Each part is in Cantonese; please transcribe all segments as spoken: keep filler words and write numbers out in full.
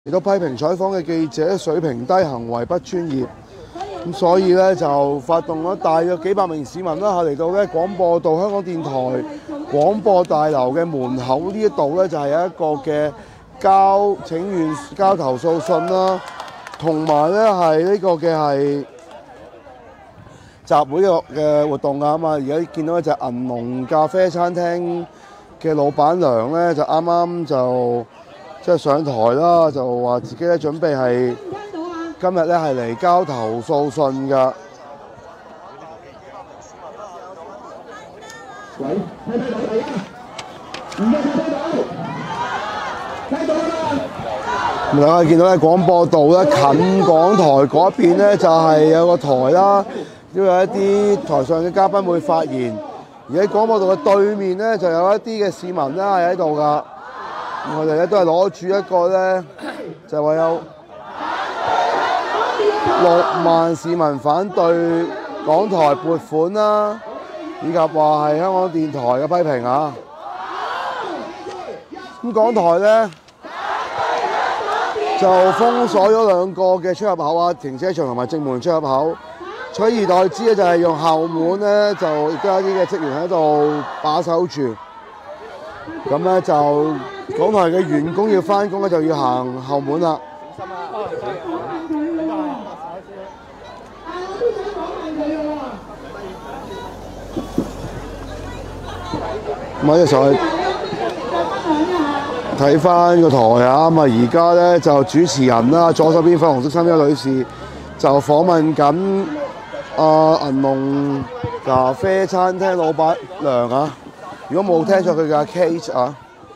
亦都批評採訪嘅記者水平低、行為不專業，咁所以咧就發動咗大約幾百名市民啦，嚟到咧廣播道香港電台廣播大樓嘅門口呢一度咧就係有一個嘅交請願、交投訴信啦，同埋咧係呢個嘅係集會嘅嘅活動啊嘛。而家見到一隻銀龍咖啡餐廳嘅老闆娘咧，就啱啱就即係上台啦，就話自己咧準備係今日咧係嚟交投訴信㗎。喂，睇睇到未啊？唔該，睇到，睇到啦！咁大家見到咧廣播道咧近港台嗰邊咧就係有個台啦，都有一啲台上嘅嘉賓會發言。而喺廣播道嘅對面咧就有一啲嘅市民啦係喺度㗎。我哋咧都係攞住一個咧，就話有六萬市民反對港台撥款啦，以及話係香港電台嘅批評啊。咁港台咧就封鎖咗兩個嘅出入口啊，停車場同埋正門出入口，取而代之咧就係用後門咧，就亦都有啲嘅職員喺度把守住。咁咧就港台嘅員工要返工咧，就要行後門啦。咁我哋上去睇翻個台啊！咁啊，而家咧就主持人啦，左手邊粉紅色衫嘅女士就訪問緊啊銀龍咖啡餐廳老闆娘啊。如果冇聽錯佢嘅 Kate 啊。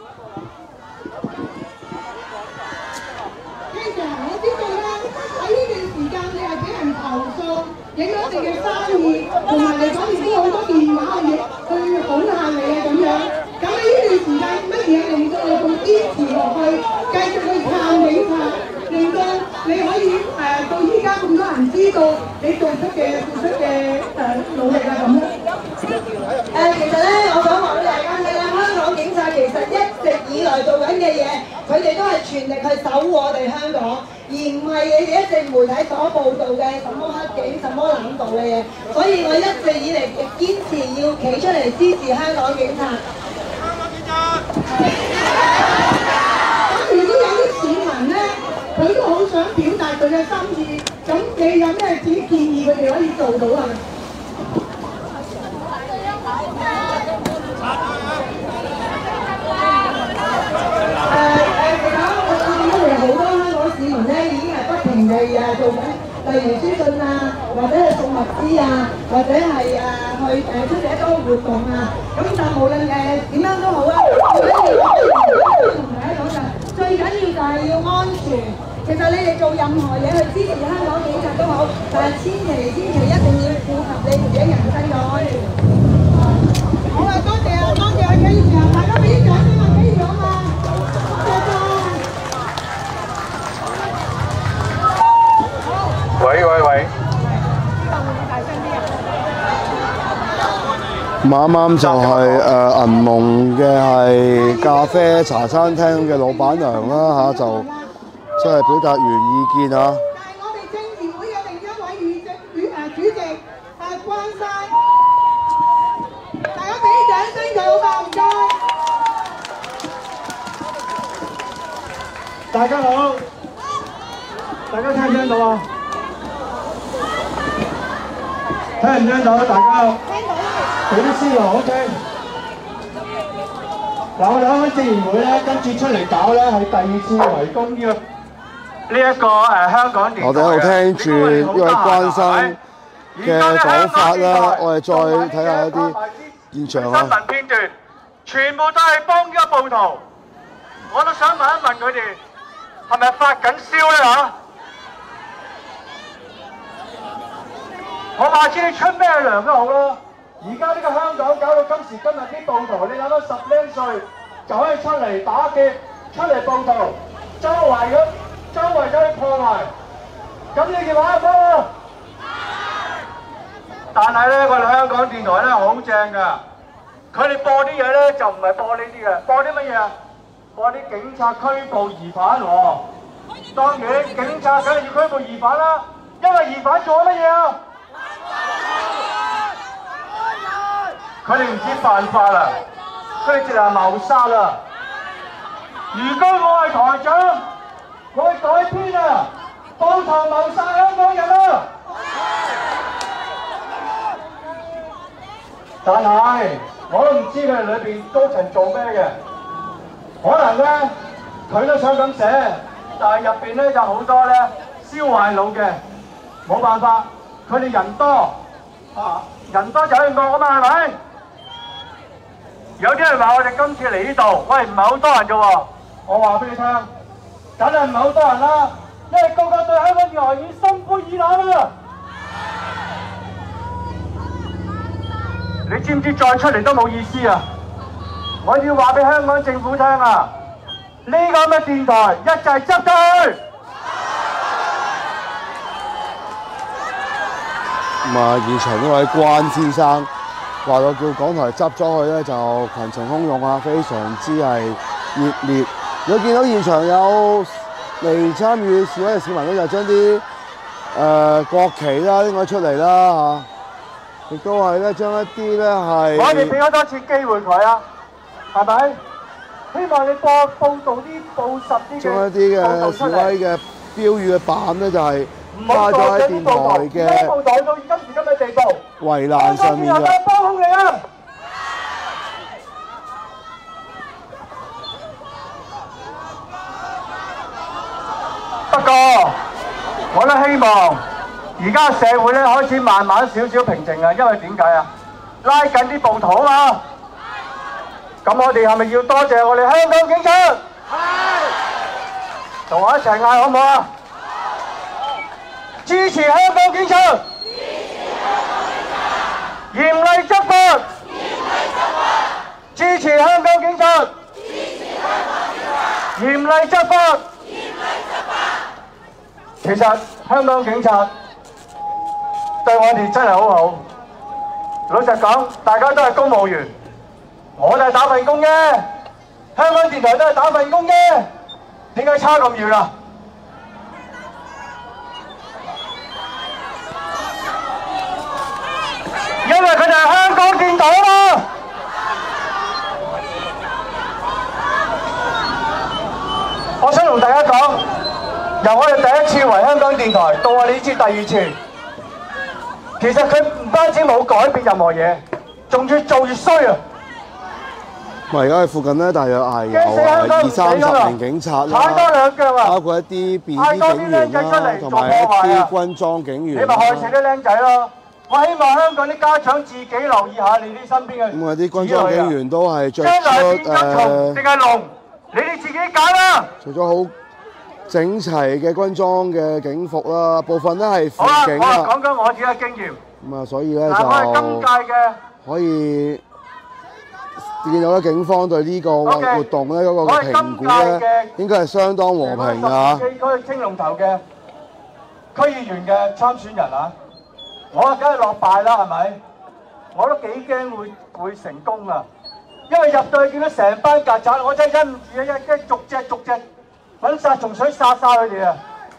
影咗你嘅生意，同埋嚟講已經好多電話去去恐嚇你啊咁樣。咁喺呢段時間乜嘢令到你咁堅持落去，繼續去撐警察，令到你可以誒、呃、到依家咁多人知道你做出嘅付出嘅誒、呃、努力啊咁樣。誒、呃，其實咧，我想話俾大家聽咧，香港警察其實一直以來做緊嘅嘢，佢哋都係全力去守護我哋香港。而唔係你哋一直媒體所報導嘅什麼黑警、什麼冷暴嘅嘢，所以我一直以嚟堅持要企出嚟支持香港警察。香港警察！咁如果有啲市民咧，佢都好想表達佢嘅心意，咁你有咩自己建議佢哋可以做到啊？佢哋誒做緊，例如書信啊，或者係送物資啊，或者係誒去誒出席一個活動啊。咁但無論誒點樣都好啦，最緊要同大家講就最緊要就係要安全。其實你哋做任何嘢去支持香港警察都好，但係千祈千祈一定要顧及你自己人身嘅安全。好啊，多謝啊，多謝啊 K 姐，大家俾啲掌聲啊 K 姐啊嘛，多謝晒。 喂喂喂！ 啱啱就係誒銀龍嘅係咖啡茶餐廳嘅老闆娘啦嚇，就即係表達完意見啊！ 我哋政協會嘅另一位議席主誒主席誒關生，大家俾啲掌聲佢好嘛？唔該。 大家好，大家聽唔聽到啊？聽唔聽到？大家聽到啦，俾啲思路 OK。嗱，我哋香港政協會咧，今次出嚟搞咧係第二次圍攻呢個呢一個誒香港電台嘅。 我哋喺度聽住呢位關生嘅講法啦，我哋再睇下一啲現場啊。 新聞片段全部都係幫咗暴徒，我都想問一問佢哋係咪發緊燒咧嚇？我下次你出咩糧都好咯。而家呢個香港搞到今時今日啲暴徒，你諗到十零歲就可以出嚟打劫、出嚟暴徒，周圍咁周圍都去破壞，咁你哋話唔話？但係咧，我哋香港電台咧好正㗎，佢哋播啲嘢咧就唔係播呢啲嘅，播啲乜嘢啊？播啲警察拘捕疑犯喎。 當然警察梗係要拘捕疑犯啦，因為疑犯做咗乜嘢啊？佢哋唔知犯法啦，佢哋直係謀殺啦。如果我係台長，我會改編啊，暴徒謀殺香港人啊！但係我都唔知佢哋裏邊高層做咩嘅，可能咧佢都想咁寫，但係入邊咧有好多咧燒壞腦嘅，冇辦法，佢哋人多啊，人多就可以惡啊嘛，係咪？有啲人話我哋今次嚟呢度，喂唔係好多人啫喎，我話俾你聽，梗係唔係好多人啦，因為個個對香港電台已經心灰意冷啦。你知唔知再出嚟都冇意思啊？我要話俾香港政府聽啊！呢個咁嘅電台一就係執咗佢。 咁啊，現場呢位關先生話到叫港台執咗佢咧，就群情洶湧啊，非常之係熱烈。如果見到現場有嚟參與示威嘅市民咧，就將啲誒國旗啦拎咗出嚟啦嚇。亦都係咧，將一啲咧係我哋俾咗多次機會佢啊，係咪？希望你播報導啲報實啲嘅將一啲嘅示威嘅標語嘅板咧，就係掛咗喺電台嘅報導到今時今日地步， 圍欄上面嘅。 幫兇你啊！不過，我都希望。而家社會咧開始慢慢少少平靜啊，因為點解啊？拉緊啲暴徒啊嘛。咁我哋係咪要多謝我哋香港警察？係。同我一齊嗌好唔好啊？支持香港警察。支持香港警察。嚴厲執法。嚴厲執法。支持香港警察。支持香港警察。嚴厲執法。嚴厲執法。其實香港警察對我哋真係好好。老實講，大家都係公務員，我哋係打份工啫。香港電台都係打份工啫，點解差咁遠啊？因為佢哋係香港電台啊嘛。我想同大家講，由我哋第一次為香港電台到我哋呢次第二次。其實佢唔單止冇改變任何嘢，仲越做越衰啊！ 咁而家喺附近咧，大約係有二三十名警察啦，包括一啲便衣警員啦，同埋一啲軍裝警員。 你咪害死啲僆仔咯！我希望香港啲家長自己留意下你啲身邊嘅。 咁啊，啲軍裝警員都係着出誒，定係龍，你哋自己揀啦。 除咗好整齊嘅軍裝嘅警服啦，部分咧係輔警啦。 好啦，我講講我自己嘅經驗。 咁啊，所以咧就今屆嘅可以見到咧，警方對呢個活動咧嗰個評估咧，應該係相當和平㗎。 十區青龍頭嘅區議員嘅參選人啊，我梗係落敗啦，係咪？我都幾驚會會成功啊，因為入到去見到成班曱甴，我真係忍唔住啊！一一逐隻逐隻揾殺蟲水殺晒佢哋啊！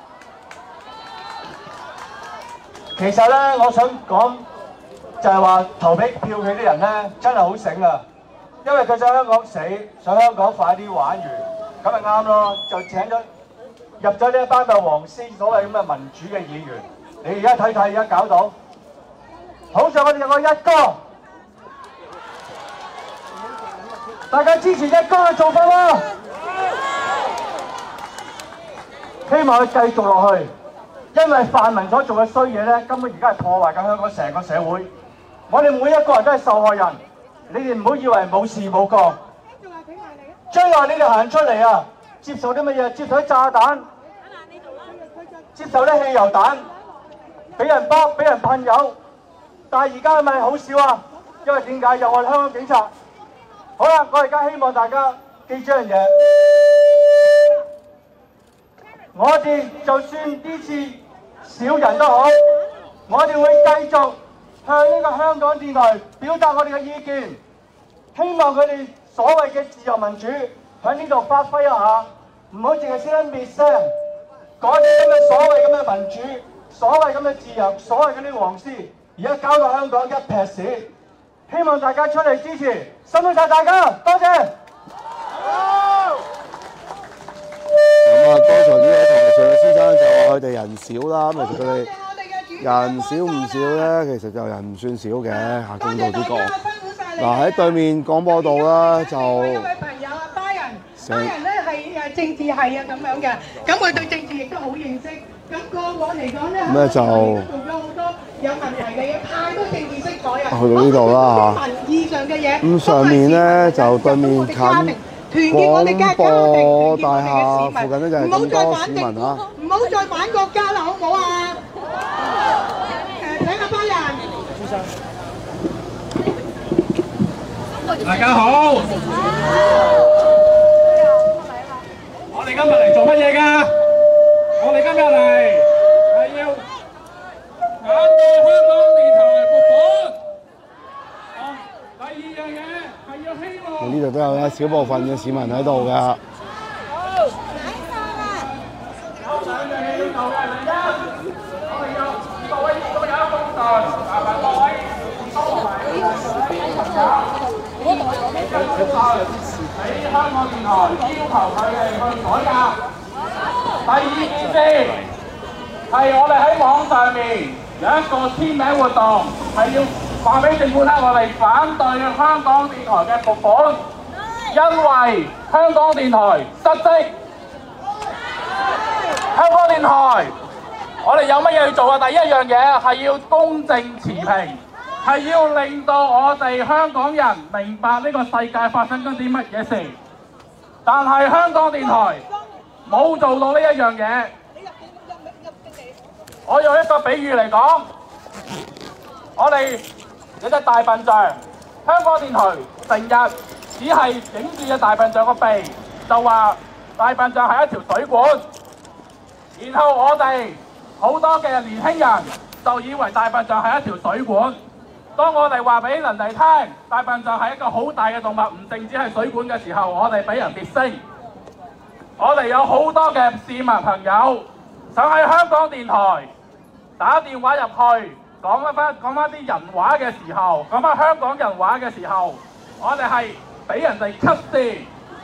其實咧，我想講就係話投俾票佢啲人咧，真係好醒啊！因為佢想香港死，想香港快啲玩完，咁咪啱咯。就請咗入咗呢一班嘅黃絲所謂咁嘅民主嘅議員。你而家睇睇，而家搞到，好在我哋有個一哥，大家支持一哥嘅做法啦！希望佢繼續落去。因為泛民所做嘅衰嘢咧，根本而家係破壞緊香港成個社會。我哋每一個人都係受害人，你哋唔好以為冇事冇幹。將來你哋行出嚟啊，接受啲乜嘢？接受啲炸彈，接受啲汽油彈，俾人幫，俾人噴油。但係而家係咪好少啊？因為點解？有我哋香港警察。好啦，我而家希望大家記住一樣嘢，我哋就算呢次少人都好，我哋會繼續向呢個香港電台表達我哋嘅意見，希望佢哋所謂嘅自由民主喺呢度發揮一下，唔好淨係識得滅聲， 嘅民主，所謂咁嘅自由，所謂嗰啲黃絲，而家搞到香港一撇屎。希望大家出嚟支持，辛苦晒大家，多謝。 咁啊，剛才呢位台上嘅先生就話佢哋人少啦，咁其實佢哋人少唔少咧，其實就人唔算少嘅嚇，公道啲講。嗱喺對面廣播道啦，就一位朋友啊，巴人，巴人咧係誒政治系啊咁樣嘅，咁佢對政治亦都好認識。咁過往嚟講咧， 咁咧就做咗好多有問題嘅嘢，太多政治色彩啊！ 去到呢度啦嚇。 民意上嘅嘢。 咁上面咧就對面近廣播大廈附近咧就係咁多市民嚇。 唔好再反國家啦，好唔好啊？誒，請阿巴人。 大家好，我哋今日嚟做乜嘢㗎？我哋今日嚟係要反對香港電台撥款。哦，第二樣嘢係要希望。 呢度都有咧少部分嘅市民喺度㗎。 好，有兩樣嘢要做嘅，第一，我哋要各位所有公眾麻煩各位收埋各位朋友。喺香港電台要求佢哋去改革。第二件事係我哋喺網上面有一個簽名活動，係要話俾政府聽，我哋反對香港電台嘅撥款，因為香港電台失職。香港電台，我哋有乜嘢要做啊？第一樣嘢係要公正持平。係要令到我哋香港人明白呢個世界發生緊啲乜嘢事，但係香港電台冇做到呢一樣嘢。我用一個比喻嚟講，我哋有隻大笨象，香港電台成日只係影住隻大笨象個鼻，就話大笨象係一條水管，然後我哋好多嘅年輕人就以為大笨象係一條水管。當我哋話俾人哋聽，大笨象係一個好大嘅動物，唔淨止係水管嘅時候，我哋俾人跌聲。我哋有好多嘅市民朋友想喺香港電台打電話入去講翻講翻啲人話嘅時候，講翻香港人話嘅時候，我哋係俾人哋歧視，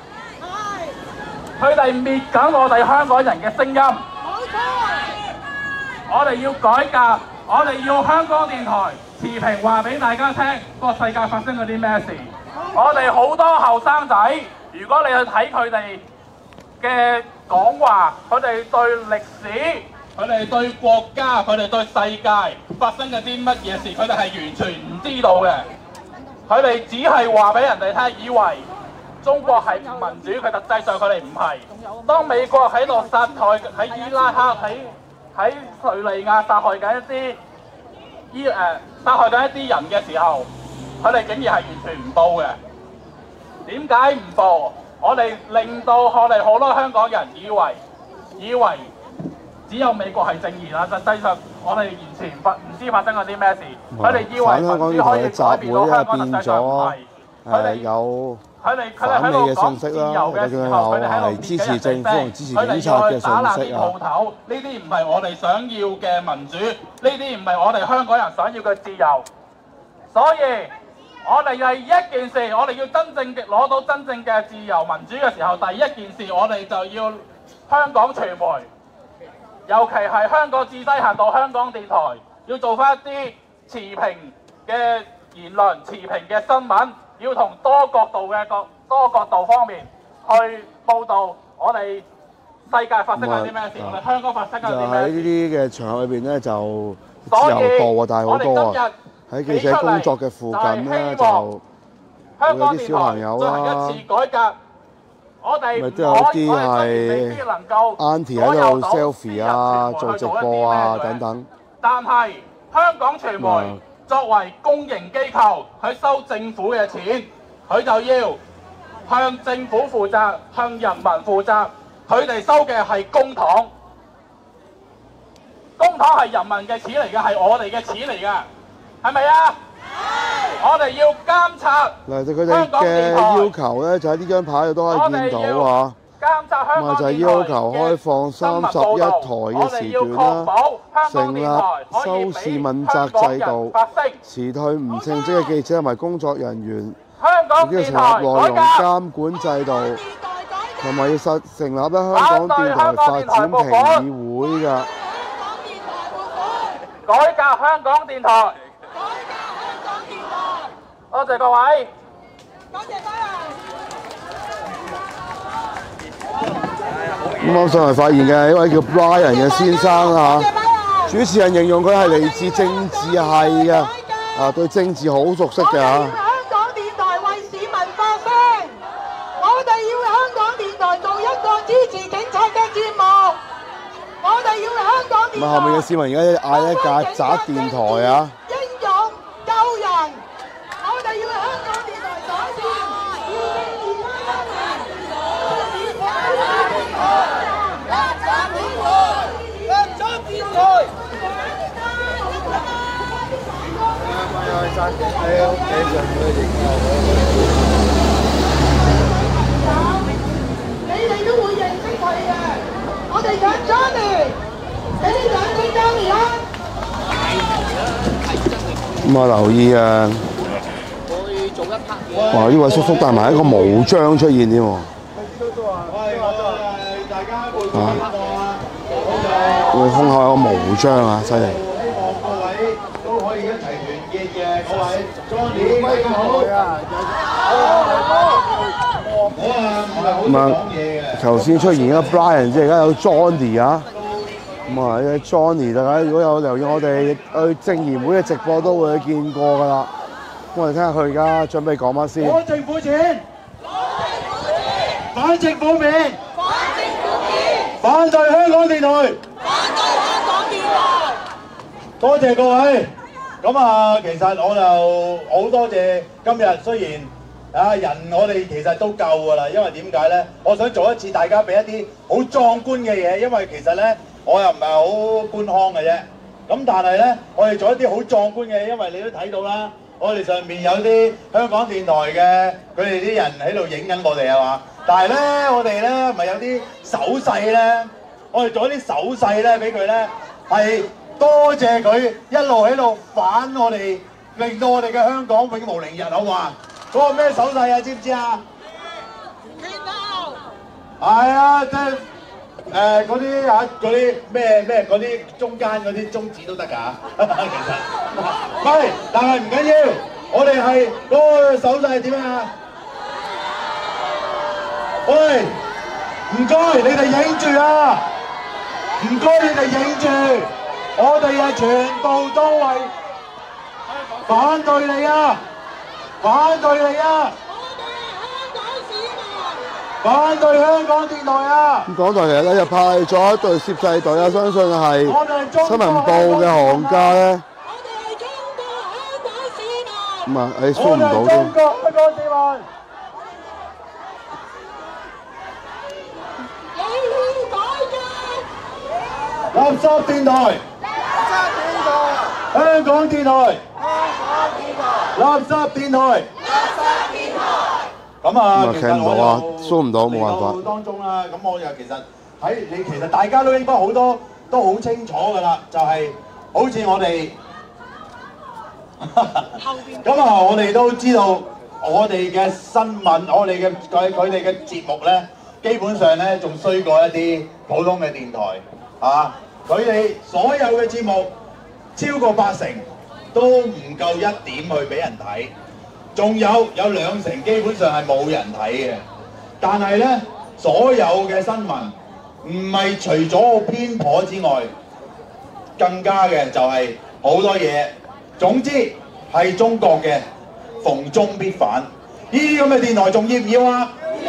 佢哋滅緊我哋香港人嘅聲音。冇錯，我哋要改革，我哋要香港電台持平話俾大家聽，個世界發生咗啲咩事。我哋好多後生仔，如果你去睇佢哋嘅講話，佢哋對歷史、佢哋對國家、佢哋對世界發生緊啲乜嘢事，佢哋係完全唔知道嘅。佢哋只係話俾人哋聽，以為中國係唔民主，佢實際上佢哋唔係。當美國喺度殺害喺伊拉克、喺喺敘利亞殺害緊一啲伊誒殺害緊一啲人嘅時候，佢哋竟然係完全唔報嘅。點解唔報？我哋令到我哋好多香港人以為以為只有美國係正義啦，實際上我哋完全發唔知發生咗啲咩事。佢哋以為民主可以改變到香港，實際上唔係。佢哋有佢哋佢哋喺度講自由嘅時候，佢哋喺度支持政府同支持警察嘅打爛啲鋪頭。呢啲唔係我哋想要嘅民主，呢啲唔係我哋香港人想要嘅自由。所以我哋係一件事，我哋要真正嘅攞到真正嘅自由民主嘅時候，第一件事我哋就要香港傳媒，尤其係香港至低限度香港電台，要做翻一啲持平嘅言論、持平嘅新聞，要同多角度嘅角多角度方面去報導我哋世界發生緊啲咩事，我哋香港發生緊啲咩事。就喺呢啲嘅場合裏邊咧，就自由報啊，但係好多啊。喺記者工作嘅附近咧，就會有啲小朋友啦，咪都有啲係 auntie 喺度 selfie 啊、做直播啊等等。但係香港傳媒作為公營機構，佢收政府嘅錢，佢就要向政府負責、向人民負責。佢哋收嘅係公帑，公帑係人民嘅錢嚟嘅，係我哋嘅錢嚟嘅。係咪啊？係。我哋要監察。嗱，就佢哋嘅要求咧，就喺呢張牌度都可以見到啊。 咁啊就係要求開放三十一台嘅時段啦，成立收視問責制度，辭退唔稱職嘅記者同埋工作人員，亦都成立內容監管制度，同埋要實成立咧香港電台發展評議會㗎。 改革香港電台，多謝各位。 咁我上嚟發現嘅一位叫 Brian 嘅先生啊，主持人形容佢係嚟自政治系嘅，啊對政治好熟悉嘅嚇。 香港電台為市民發聲，我哋要香港電台做一個支持警察嘅節目，我哋要香港電台。 咁後面嘅市民而家嗌咧曱甴電台啊！ 英勇救人，我哋要香港電台改善，要正義翻香你哋都會認識佢嘅，我哋想 Johnny，俾啲掌聲 Johnny 啦！ 咁啊留意啊！哇！呢位叔叔帶埋一個無章出現添喎。啊！佢胸口有個無章啊，犀利！ 希望各位都可以一齊團結嘅，各位 Johnny 威好啊！我啊唔係好識講嘢嘅。 頭先出現咗 Brian， 即係而家有 Johnny 啊！咁啊，呢 Johnny 大家如果有留意我哋去政協會嘅直播，都會見過㗎啦。我哋聽下佢而家準備講乜先。 攞政府錢，反政府面，反對香港電台，多謝各位。咁啊，其實我就好多謝今日，雖然啊人我哋其實都夠㗎啦，因為點解咧？我想做一次大家俾一啲好壯觀嘅嘢，因為其實咧我又唔係好官腔嘅啫。咁但係咧，我哋做一啲好壯觀嘅嘢，因為你都睇到啦。我哋上面有啲香港電台嘅，佢哋啲人喺度影緊我哋係嘛？但係咧，我哋咧咪有啲手勢咧，我哋做啲手勢咧俾佢咧，係多謝佢一路喺度反我哋，令到我哋嘅香港永無寧日，好嘛？嗰個咩手勢啊？知唔知啊？係啊，即係。誒嗰啲嚇嗰啲咩咩嗰啲中間嗰啲中指都得㗎，其實唔係，但係唔緊要，我哋係嗰個手勢係點啊？喂，唔該，你哋影住啊！唔該，你哋影住，我哋係全部都係反對你啊！反對你啊！反對香港電台啊！ 咁港台其實咧就派咗一隊攝製隊啊，相信係新聞部嘅行家咧。咁啊，誒輸唔到添。 中國香港市民，垃圾電台，香港電台，垃圾電台。咁啊，其實我就輸唔到，冇辦法。 當中啦，咁我又其實喺你其實大家都應該好多都好清楚㗎啦，就係好似我哋咁啊，我哋都知道我哋嘅新聞，我哋嘅佢佢哋嘅節目咧，基本上咧仲衰過一啲普通嘅電台啊！佢哋所有嘅節目超過八成都唔夠一點去俾人睇。仲有有兩成基本上係冇人睇嘅，但係咧所有嘅新聞唔係除咗偏頗之外，更加嘅就係好多嘢。總之係中國嘅，逢中必反。呢啲咁嘅電台仲要唔要啊？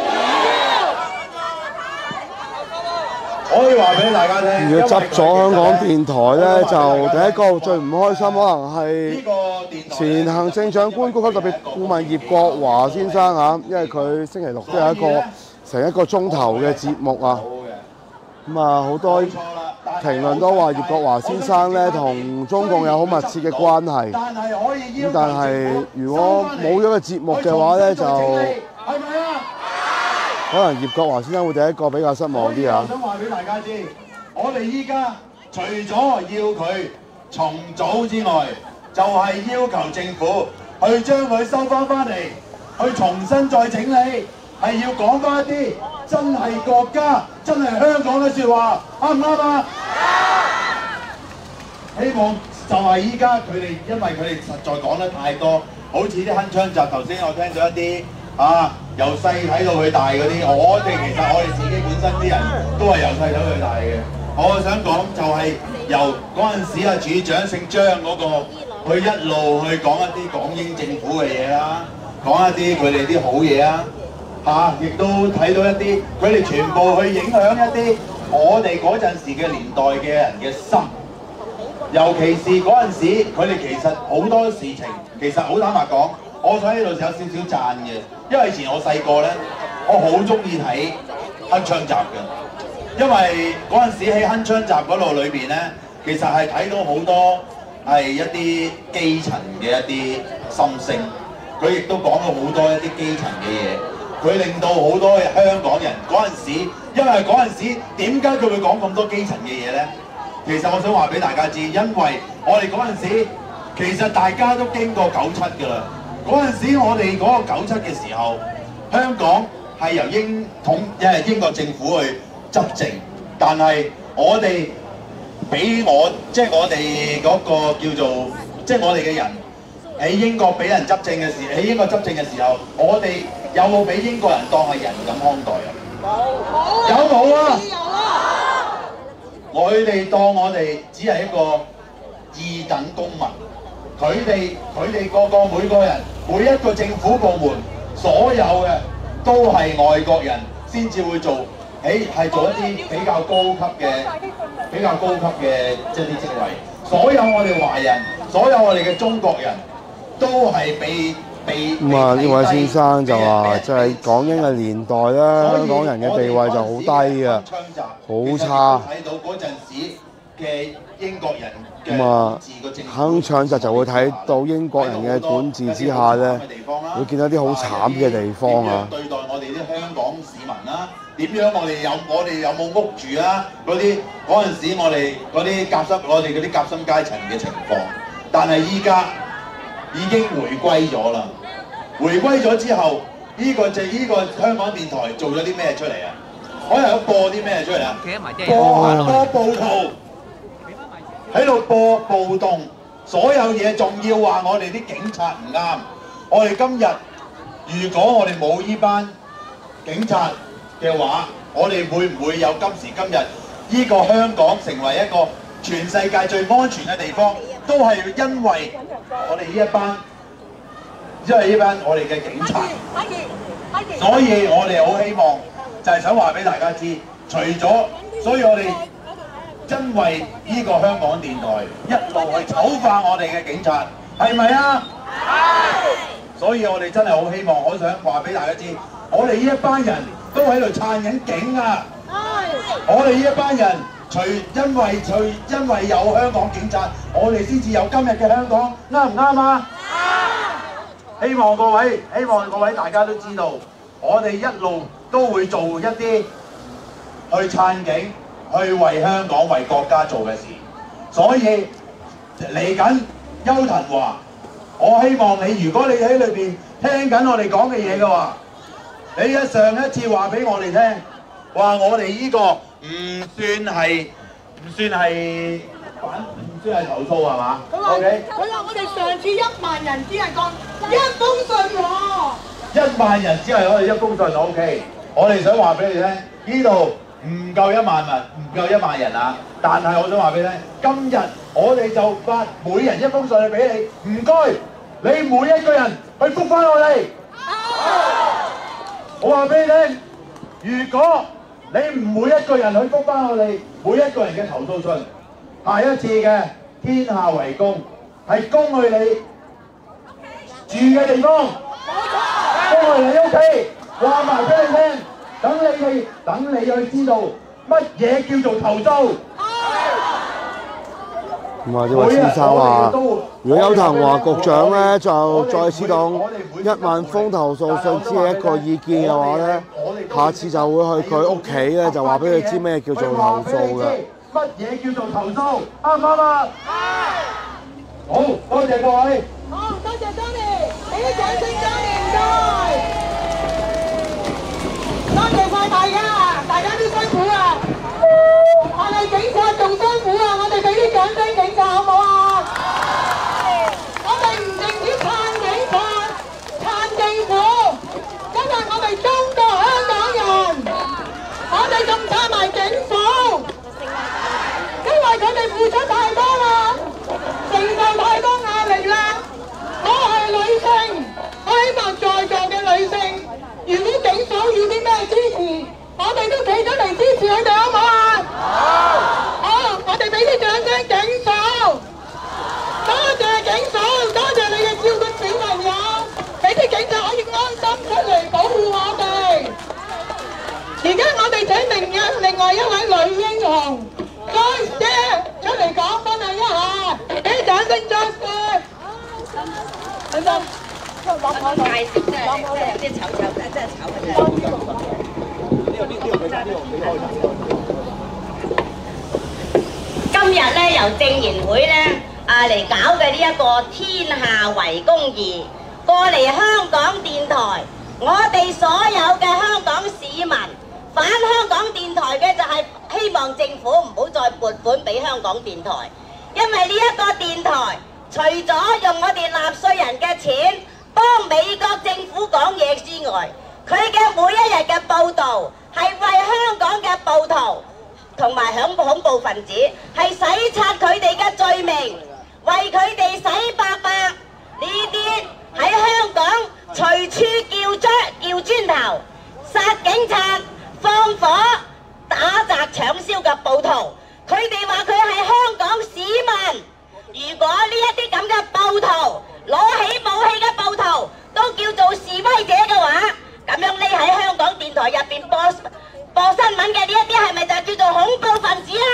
可以話俾大家聽。 如果執咗香港電台咧，就第一個最唔開心可能係前行政長官高級特別顧問葉國華先生啊，因為佢星期六都有一個成一個鐘頭嘅節目啊。咁啊，好多評論都話葉國華先生咧同中共有好密切嘅關係。咁但係如果冇咗個節目嘅話咧，就可能葉國華先生會第一個比較失望啲啊。 我想話俾大家知，我哋依家除咗要佢重組之外，就係、是、要求政府去將佢收翻翻嚟，去重新再整理，係要講翻一啲真係國家、真係香港嘅説話，啱唔啱啊？希望就係依家佢哋，因為佢哋實在講得太多，好似啲鏗鏘集。頭先我聽咗一啲啊，由細睇到佢大嗰啲，我哋其實我哋自己本身啲人都係由細睇到佢大嘅。我想講就係由嗰陣時啊，處長姓張嗰、那個，佢一路去講一啲港英政府嘅嘢啦，講一啲佢哋啲好嘢啊，嚇，亦都睇到一啲佢哋全部去影響一啲我哋嗰陣時嘅年代嘅人嘅心。尤其是嗰陣時，佢哋其實好多事情，其實好坦白講，我想喺度有少少讚嘅，因為以前我細個咧，我好中意睇鏗鏘集嘅，因為嗰陣時喺鏗鏘集嗰度裏邊咧，其實係睇到好多係一啲基層嘅一啲心聲，佢亦都講到好多一啲基層嘅嘢，佢令到好多香港人嗰陣時，因為嗰陣時點解佢會講咁多基層嘅嘢咧？其實我想話俾大家知，因為我哋嗰陣時，其實大家都經過九七㗎啦。嗰陣時我哋嗰個九七嘅時候，香港係由英統即係英國政府去執政，但係我哋俾我即係、就是、我哋嗰個叫做即係、就是、我哋嘅人喺英國俾人執政嘅時，喺英國執政嘅時候，我哋有冇俾英國人當係人咁看待啊？冇，有冇啊？佢哋當我哋只係一個二等公民，佢哋佢哋個個每個人每一個政府部門，所有嘅都係外國人先至會做，誒係做一啲比較高級嘅比較高級嘅即係啲職位。所有我哋華人，所有我哋嘅中國人都係被被咁啊！呢位先生就話，即係港英嘅年代啦，香港人嘅地位就好低啊，好差。 睇到嗰陣時嘅英國人嘅咁啊，鏗鏘集就會睇到英國人嘅管治之下咧，會見到啲好慘嘅地方啊！ 對待我哋啲香港市民啦，點樣我哋有我哋有冇屋住啊？嗰啲嗰陣時我哋嗰啲夾心我哋嗰啲夾心階層嘅情況，但係依家已經回歸咗啦。回歸咗之後，呢、這個就呢、這個香港電台做咗啲咩出嚟啊？可能有播啲咩出嚟啊？播播暴徒喺度播暴動，所有嘢仲要話我哋啲警察唔啱。我哋今日如果我哋冇呢班警察嘅話，我哋會唔會有今時今日呢個香港成為一個全世界最安全嘅地方？都係因為我哋呢一班。因為呢班我哋嘅警察，所以我哋好希望就係想話俾大家知，除咗，所以我哋因為呢個香港電台一路去醜化我哋嘅警察，係咪啊？係。所以我哋真係好希望，我想話俾大家知，我哋呢一班人都喺度撐緊警啊！我哋呢一班人，除因為除因為有香港警察，我哋先至有今日嘅香港，啱唔啱啊？希望各位，希望各位大家都知道，我哋一路都會做一啲去撐警、去為香港、為國家做嘅事。所以嚟緊邱騰華，我希望你，如果你喺裏邊聽緊我哋講嘅嘢嘅話，你一上一次話俾我哋聽，話我哋呢個唔算係唔算係反唔算係投訴係嘛？ 佢話 OK 佢話我哋上次一萬人只係講一封信喎。 一萬人只係我哋一封信 OK， 我哋想話俾你聽，呢度唔夠一萬人，唔夠一萬人啊！但係我想話俾你聽，今日我哋就發每人一封信去俾你，唔該，你每一個人去覆返我哋。我話俾你聽，如果你唔每一個人去覆返我哋每一個人嘅投訴信，下一次嘅天下為公係公去你住嘅地方。公去你屋企，話埋俾你聽，等你哋等你去知道乜嘢叫做投訴。 咁啊，呢位先生話：如果邱騰華局長咧就再次當一萬封投訴信只係一個意見嘅話咧，下次就會去佢屋企咧就話俾佢知咩叫做投訴嘅。 乜嘢叫做投訴？啱唔啱啊？好，多謝各位。 好，多謝 Johnny， 俾啲掌聲 Johnny， 唔該。多謝晒大家，大家都辛苦啊！我哋警察仲辛苦啊！我哋俾啲掌聲警察好唔好啊？我哋唔淨止撐警察，撐政府，因為我哋中國香港人，我哋仲撐埋政府，因為佢哋付出太多啦，承受太多壓力啦。我係女性，我希望在座嘅女性，如果警嫂要啲咩支持，我哋都企出嚟支持佢哋，好唔好啊？好，好，我哋俾啲掌聲警嫂，多謝警嫂，多謝你嘅照顧小朋友，俾啲警察可以安心出嚟保護我哋。而家我哋請另一另外一位女英雄 Joyce 姐出嚟講分享一下，俾啲掌聲 Joyce 姐。等陣，攞攞攞， 介紹真係真係有啲醜醜，真真係醜嘅真係。今日咧由政研會咧啊嚟搞嘅呢一個天下為公義，過嚟香港電台，我哋所有嘅香港市民反香港電台嘅就係希望政府唔好再撥款俾香港電台，因為呢一個電台除咗用我哋納稅人嘅錢幫美國政府講嘢之外，佢嘅每一日嘅報導係為香港嘅暴徒同埋恐恐怖分子係洗刷佢哋嘅罪名，為佢哋洗白白。呢啲喺香港隨處叫磚叫磚頭、殺警察、放火、打砸搶燒嘅暴徒，佢哋話佢係香港市民。如果呢一啲咁嘅暴徒攞起武器嘅暴徒都叫做示威者嘅話，咁樣匿喺香港電台入邊播播新聞嘅呢一啲係咪就叫做恐怖分子啊？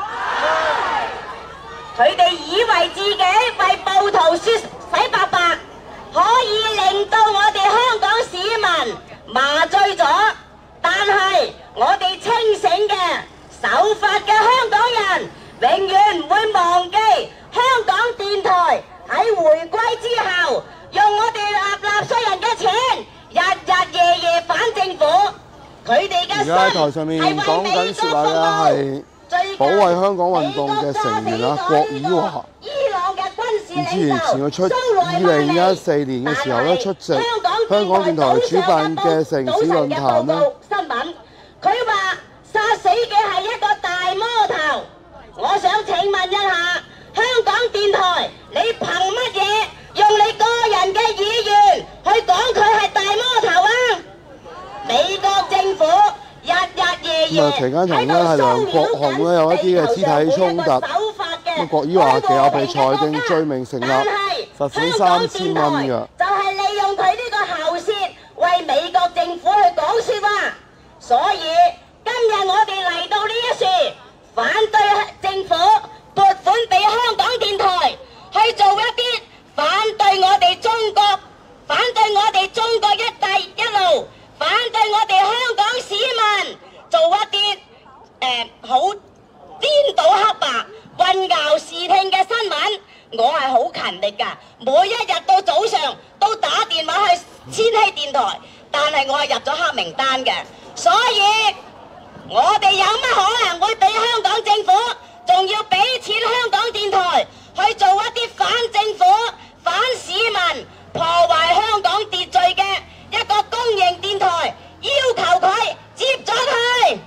佢哋以為自己為暴徒說洗白白，可以令到我哋香港市民麻醉咗，但係我哋清醒嘅守法嘅香港人，永遠唔會忘記香港電台喺回歸之後，用我哋納納稅人嘅錢，日日夜夜反政府。佢哋嘅而家喺台上面講緊説話嘅係保衛香港運動嘅成員啊，郭以華。咁之前前佢出二零一四年嘅時候咧，出席香港電台主辦嘅城市論壇咧。 新聞，佢話殺死嘅係一個大魔頭。我想請問一下，香港電台，你憑乜嘢用你個人嘅意願去講佢係大魔頭啊？美國政府日日夜夜咁啊，期間同咧係梁國雄咧有一啲嘅肢體衝突，咁郭以華其後被裁定罪名成立，罰款三千蚊㗎。 就係利用佢呢個喉舌為美國政府去講説話，所以今日我哋嚟到呢一處，反對政府撥款俾香港電台去做一啲反對我哋中國、反對我哋中國一帶一路。反對我哋香港市民做一啲誒好顛倒黑白、混淆視聽嘅新聞，我係好勤力㗎，每一日到早上都打電話去千禧電台，但係我係入咗黑名單嘅，所以我哋有乜可能會俾香港政府仲要俾錢香港電台去做一啲反政府、反市民、破壞香港秩序嘅一個公營電台，要求佢接咗佢。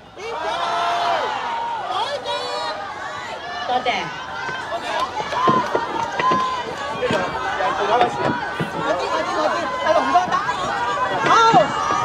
多謝。 我知我知我知，係龍哥打。好，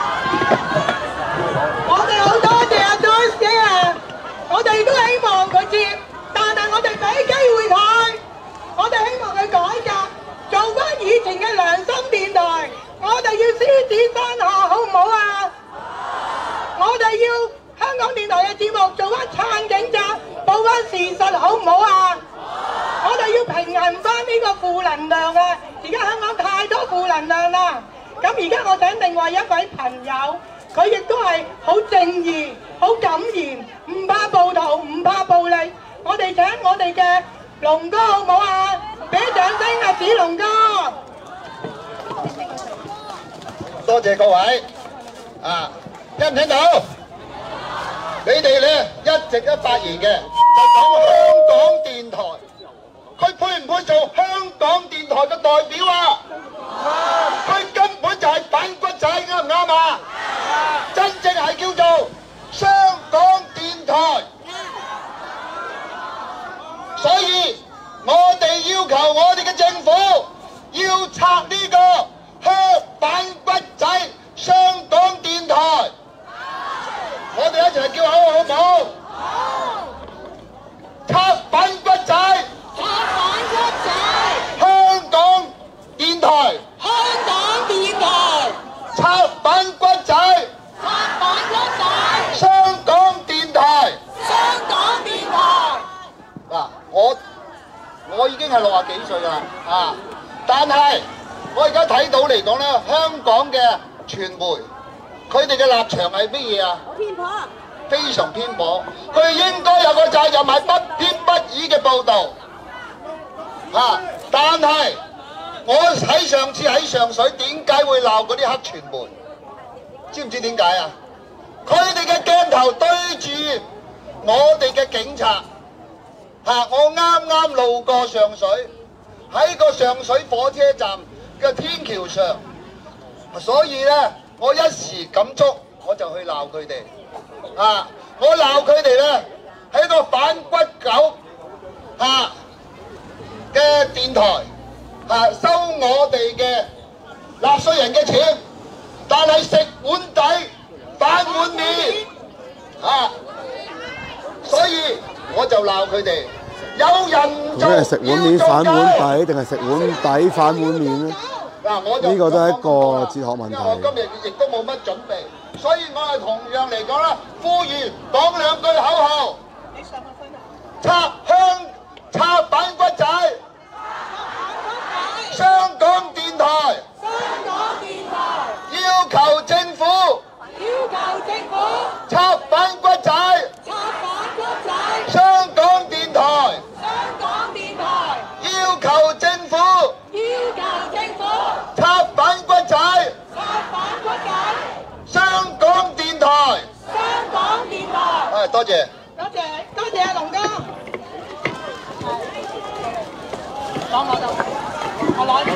我哋好多謝阿 Joyce 姐啊！我哋都希望佢接，但係我哋俾機會佢，我哋希望佢改革，做翻以前嘅良心電台。我哋要獅子山下，好唔好啊？我哋要香港電台嘅節目做翻撐警察，報翻事實，好唔好啊？ 我哋要平衡翻呢個負能量啊！而家香港太多負能量啦。咁而家我請另外一位朋友，佢亦都係好正義、好敢言，唔怕暴徒，唔怕暴力。我哋請我哋嘅龍哥好唔好啊？俾掌聲啊，子龍哥！ 多謝各位啊，聽唔聽到？你哋咧一直都發言嘅，就講香港電台，佢配唔配做香港電台嘅代表啊？佢根本就係反骨仔，啱唔啱啊？真正係叫做香港電台，所以我哋要求我哋嘅政府要拆呢個香反骨仔香港電台。我哋一齊叫口好唔好？好！拆反骨仔！拆反骨仔！香港電台！香港電台！拆反骨仔！拆反骨仔！香港電台！香港電台！嗱，我我已經係六十幾歲啦，啊！但係我而家睇到嚟講咧，香港嘅傳媒。佢哋嘅立場係乜嘢啊？好偏頗，非常偏頗。佢哋應該有個責任係不偏不倚嘅報導。嚇、啊！但係我喺上次喺上水點解會鬧嗰啲黑傳媒？知唔知點解啊？佢哋嘅鏡頭對住我哋嘅警察。嚇、啊！我啱啱路過上水，喺個上水火車站嘅天橋上，所以咧。我一時感觸，我就去鬧佢哋。啊！我鬧佢哋咧，喺個反骨狗啊嘅電台啊收我哋嘅納稅人嘅錢，但係食碗底反碗面啊！所以我就鬧佢哋。有人做究竟係食碗面反碗底，定係食碗底反碗面咧？呢個都係一個哲學問題。因為我今日亦都冇乜準備，所以我係同樣嚟講啦，呼籲講兩句口號：拆香拆反骨仔，香港電台，香港電台，要求政府，要求政府拆反骨仔，拆反骨仔，香港電台，香港電台，要求政府。要求政府拆反骨仔，拆反骨仔，香港電台，香港電台。係，多謝。多謝，多謝阿龍哥。攞我度，我攞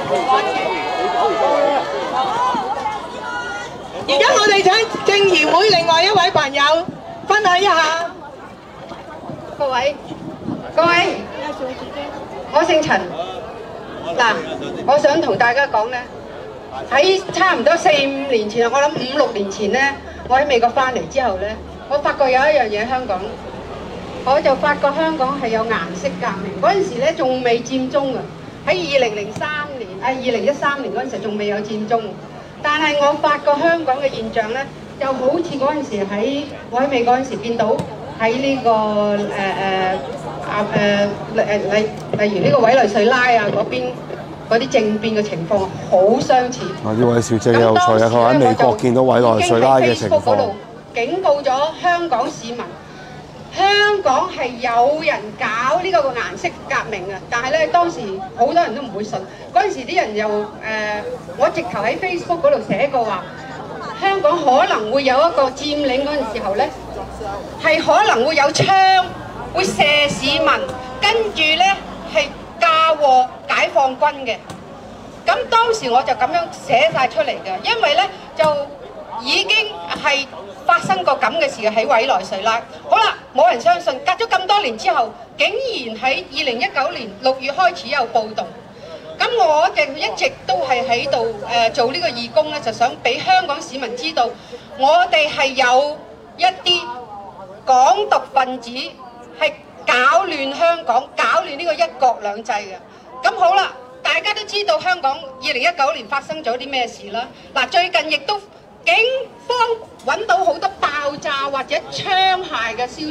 攞。而家我哋請政協會另外一位朋友分享一下。各位，各位，我姓陳。嗱，我想同大家講咧，喺差唔多四五年前，我諗五六年前咧，我喺美國翻嚟之後咧，我發覺有一樣嘢香港，我就發覺香港係有顏色革命。嗰陣時咧仲未佔中啊，喺二零零三年啊，二零一三年嗰陣時仲未有佔中。但係我發覺香港嘅現象咧，就好似嗰陣時喺我喺美國嗰陣時見到喺呢、這個誒誒。呃啊誒誒例例如呢個委內瑞拉啊嗰邊嗰啲政變嘅情況好相似。啊！呢位小姐有趣啊！佢喺美國見到委內瑞拉嘅情況，警告咗香港市民，香港係有人搞呢個顏色革命啊！但係咧當時好多人都唔會信。嗰陣時啲人又誒、呃，我直頭喺 Facebook 嗰度寫過話，香港可能會有一個佔領嗰陣時候咧，係可能會有槍。會射市民，跟住咧係嫁禍解放軍嘅。咁當時我就咁樣寫晒出嚟嘅，因為咧就已經係發生過咁嘅事喺委內瑞拉。好啦，冇人相信，隔咗咁多年之後，竟然喺二零一九年六月開始有暴動。咁我就一直都係喺度誒做呢個義工咧，就想俾香港市民知道，我哋係有一啲港獨分子。係搞亂香港，搞亂呢個一國兩制嘅。咁好啦，大家都知道香港二零一九年發生咗啲咩事啦。嗱，最近亦都警方揾到好多爆炸或者槍械嘅消息，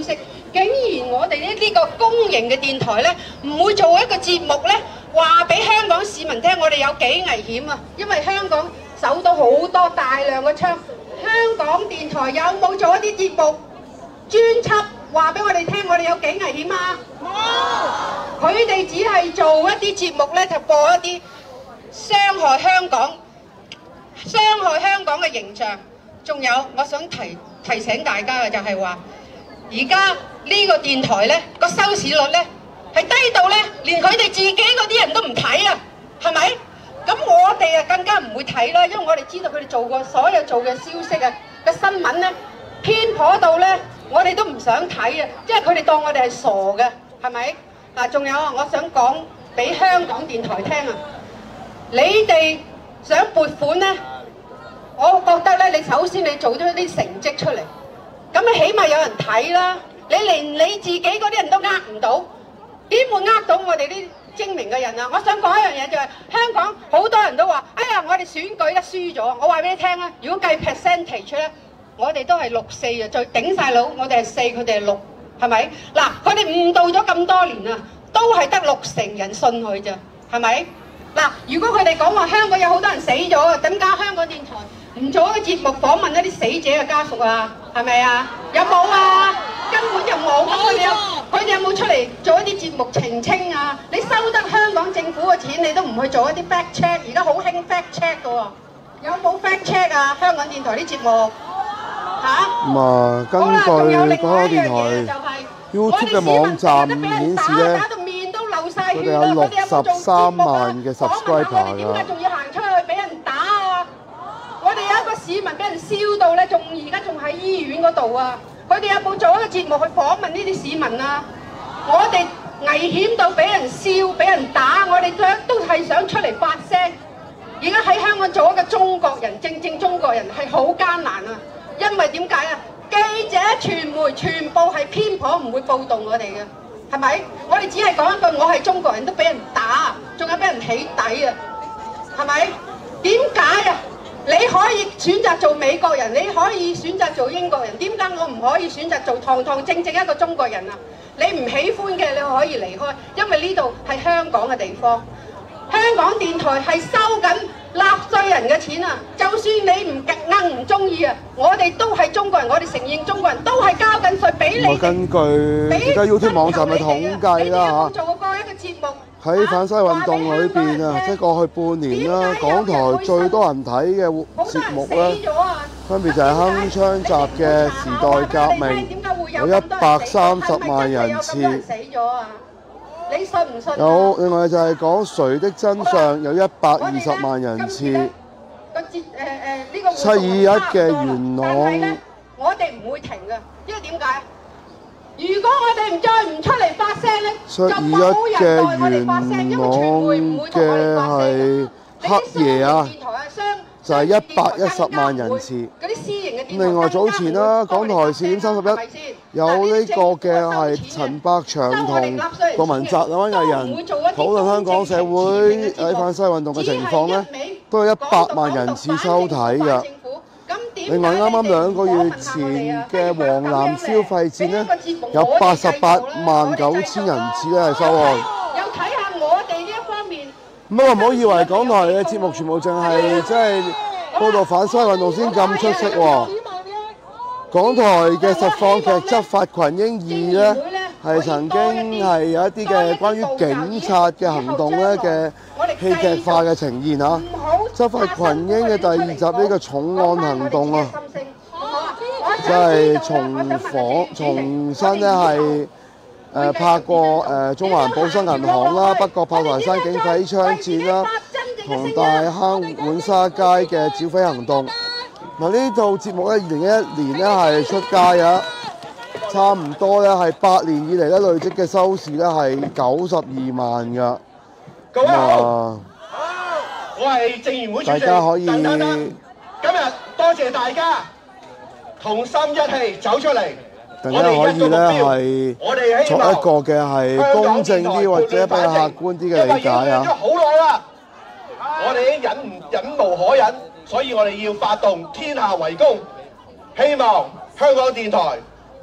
竟然我哋呢呢個公營嘅電台呢，唔會做一個節目呢，話俾香港市民聽我哋有幾危險啊！因為香港搜到好多大量嘅槍，香港電台有冇做一啲節目專輯話俾我哋聽我哋有幾危險啊？冇，佢哋只係做一啲節目呢，就播一啲傷害香港、傷害香港嘅形象。仲有，我想提提醒大家嘅就係話，而家呢個電台呢個收視率呢係低到呢，連佢哋自己嗰啲人都唔睇啊，係咪？咁我哋啊更加唔會睇啦，因為我哋知道佢哋做過所有做嘅消息啊嘅新聞呢偏頗到呢，我哋都唔想睇啊，因為佢哋當我哋係傻嘅，係咪？嗱，仲有啊，我想講俾香港電台聽啊，你哋想撥款呢？我覺得咧，你首先你做咗啲成績出嚟，咁你起碼有人睇啦。你連你自己嗰啲人都呃唔到，點會呃到我哋啲精明嘅人啊？我想講一樣嘢就係、是，香港好多人都話：哎呀，我哋選舉咧輸咗。我話俾你聽啦，如果計 percentage 咧，我哋都係六四啊，最頂晒佬，我哋係四，佢哋係六，係咪？嗱，佢哋誤導咗咁多年啊，都係得六成人信佢咋，係咪？嗱，如果佢哋講話香港有好多人死咗啊，點解香港電台唔做一個節目訪問一啲死者嘅家屬啊？係咪啊？有冇啊？根本就冇。咁佢哋有佢哋有冇出嚟做一啲節目澄清啊？你收得香港政府嘅錢，你都唔去做一啲 fact check。而家好興 fact check 嘅喎，有冇 fact check 啊？香港電台啲節目嚇？ 咁啊，根據香港電台 YouTube 嘅網站顯示咧，佢哋有六十三萬嘅 subscriber 㗎。 點解仲要行出去俾人打啊？我哋有一個市民俾人燒到咧，仲而家仲喺醫院嗰度啊！佢哋有冇做一個節目去訪問呢啲市民啊？我哋危險到俾人燒、俾人打，我哋都都係想出嚟發聲。而家喺香港做一個中國人，正正中國人係好艱難啊！因為點解啊？記者、傳媒全部係偏頗，唔會報導我哋嘅，係咪？我哋只係講一句，我係中國人都俾人打，仲有俾人起底啊，係咪？點解啊？你可以選擇做美國人，你可以選擇做英國人，點解我唔可以選擇做堂堂正正一個中國人啊？你唔喜歡嘅，你可以離開，因為呢度係香港嘅地方。香港電台係收緊納稅人嘅錢啊！就算你唔硬唔中意啊，我哋都係中國人，我哋承認中國人都係交緊稅俾你。 根據而家 YouTube 網站嘅統計啦嚇，喺反西運動裏邊啊，即係過去半年啦，港台最多人睇嘅節目咧，分別就係鏗鏘集嘅《時代革命》，有一百三十萬人次。 你信唔信？ 有另外就係講誰的真相，有一百二十萬人次。 個節誒誒呢個七二一嘅元朗， 我哋唔會停嘅，因為點解？如果我哋唔再唔出嚟發聲咧，就冇人代我哋發聲，因為傳媒唔會同我哋發聲。 黑夜啊，就係一百一十萬人次。另外早前啦，港台視點三十一有呢個嘅係陳百祥同杜汶澤兩位藝人討論香港社會喺反西運動嘅情況咧，都有一百萬人次收睇㗎。另外啱啱兩個月前嘅黃藍消費戰咧，有八十八萬九千人次咧係收看。 有睇下我哋呢一方面。 不過唔好以為港台嘅節目全部淨係即係報導反西運動先咁出色喎。港台嘅實況劇《執法群英二》咧，係曾經係有一啲嘅關於警察嘅行動咧嘅戲劇化嘅呈現嚇。《執法群英》嘅第二集呢個重案行動啊，即係重訪重新咧係誒拍過誒中環寶生銀行啦、北角炮台山警匪槍戰啦，同大坑浣沙街嘅剿匪行動。嗱，呢套節目咧，二零一一年咧係出街啊，差唔多咧係八年以嚟咧累積嘅收視咧係九十二萬㗎。 各位好，我係政協會主席。 大家可以等等等今日多謝大家同心一氣走出嚟。 大家可以咧係作一個嘅係公正啲或者比較客觀啲嘅理解啊。 好耐啦，我哋已經忍唔忍無可忍。所以我哋要發動天下圍攻，希望香港電台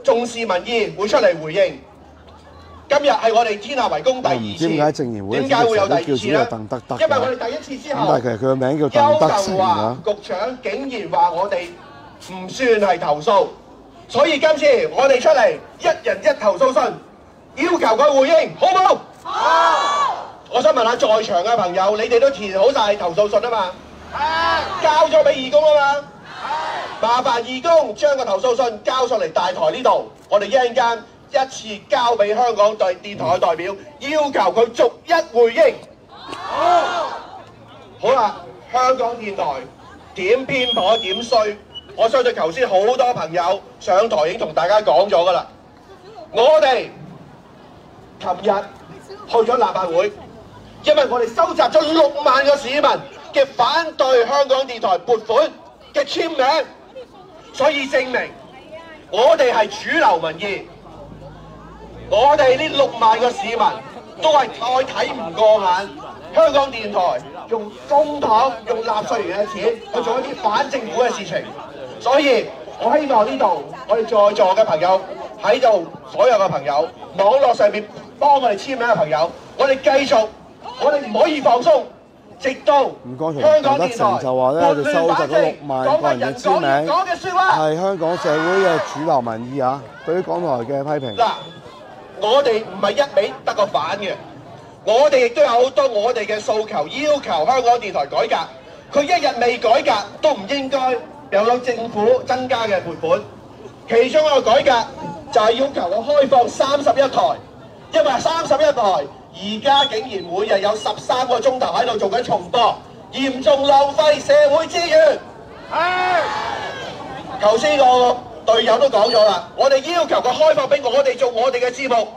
重視民意，會出嚟回應。今日係我哋天下圍攻第二次， 唔知點解政協會點解會有第二次叫自己咧？ 係鄧德德嘅因為我哋第一次之後， 但係其實佢個名叫鄧德成邱啊。 局長竟然話我哋唔算係投訴，所以今次我哋出嚟一人一投訴信，要求佢回應，好唔好？好。我想問下在場嘅朋友，你哋都填好晒投訴信啊嘛？係。交咗俾義工啊嘛？係。麻煩義工將個投訴信交上嚟大台呢度，我哋一陣間一次交俾香港對電台嘅代表，要求佢逐一回應。好。好啦，香港電台點偏頗點衰，我相信頭先好多朋友上台已經同大家講咗㗎啦。我哋琴日去咗立法會，因為我哋收集咗六萬個市民嘅反對香港電台撥款嘅簽名，所以證明我哋係主流民意。我哋呢六萬個市民都係太睇唔過眼香港電台用公帑、用納稅人嘅錢去做一啲反政府嘅事情，所以我希望呢度我哋在座嘅朋友喺度，所有嘅朋友，網絡上面幫我哋簽名嘅朋友，我哋繼續，我哋唔可以放鬆，直到香港電台就話咧，我哋收集咗六萬個人嘅簽名，係香港社會嘅主流民意啊！對於港台嘅批評。嗱， 我哋唔係一味得個反嘅，我哋亦都有好多我哋嘅訴求，要求香港電台改革。佢一日未改革，都唔應該有咗政府增加嘅撥款。其中一個改革就係要求我開放三十一台，因為三十一台而家竟然每日有十三個鐘頭喺度做緊重播，嚴重浪費社會資源。係。頭先個隊友都講咗啦，我哋要求佢開放俾我哋做我哋嘅節目。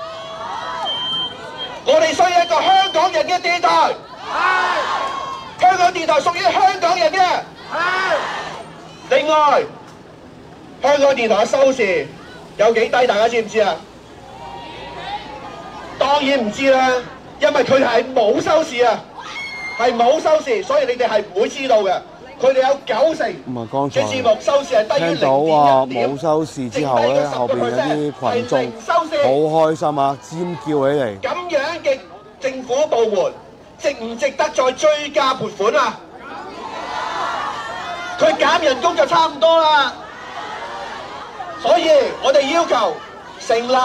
我哋需要一個香港人嘅電台。係。香港電台屬於香港人嘅。係。另外，香港電台嘅收視有幾低？大家知唔知啊？當然唔知啦，因為佢哋係冇收視啊，係冇收視，所以你哋係唔會知道嘅。佢哋有九成嘅節目收視係低於零點一點。 聽到話冇收視之後咧，後邊有啲群眾好開心啊，尖叫起嚟。 咁樣嘅政府部門值唔值得再追加撥款啊？佢減人工就差唔多啦。所以我哋要求成立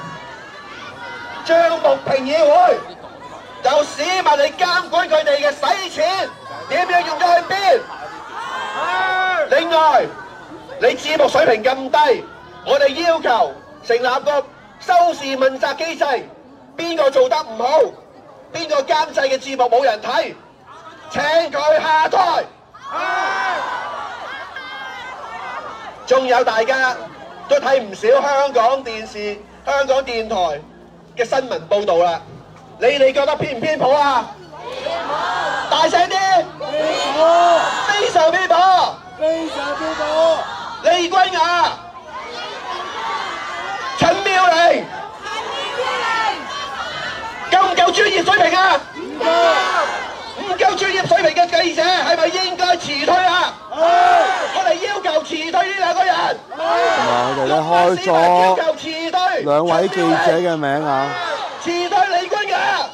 帳目評議會，由市民嚟監管佢哋嘅使錢點樣用咗去邊。另外，你節目水平咁低，我哋要求成立個收視問責機制，邊個做得唔好，邊個監製嘅節目冇人睇，請佢下台。仲有大家都睇唔少香港電視、香港電台嘅新聞報導啦，你哋覺得偏唔偏頗啊？大聲啲！非常偏頗，非常偏頗。利君雅、陳妙玲，夠唔夠專業水平啊？唔夠。唔夠專業水平嘅記者係咪應該辭退啊？我哋要求辭退呢兩個人。 我哋咧開咗兩位記者嘅名啊。 辭退利君雅。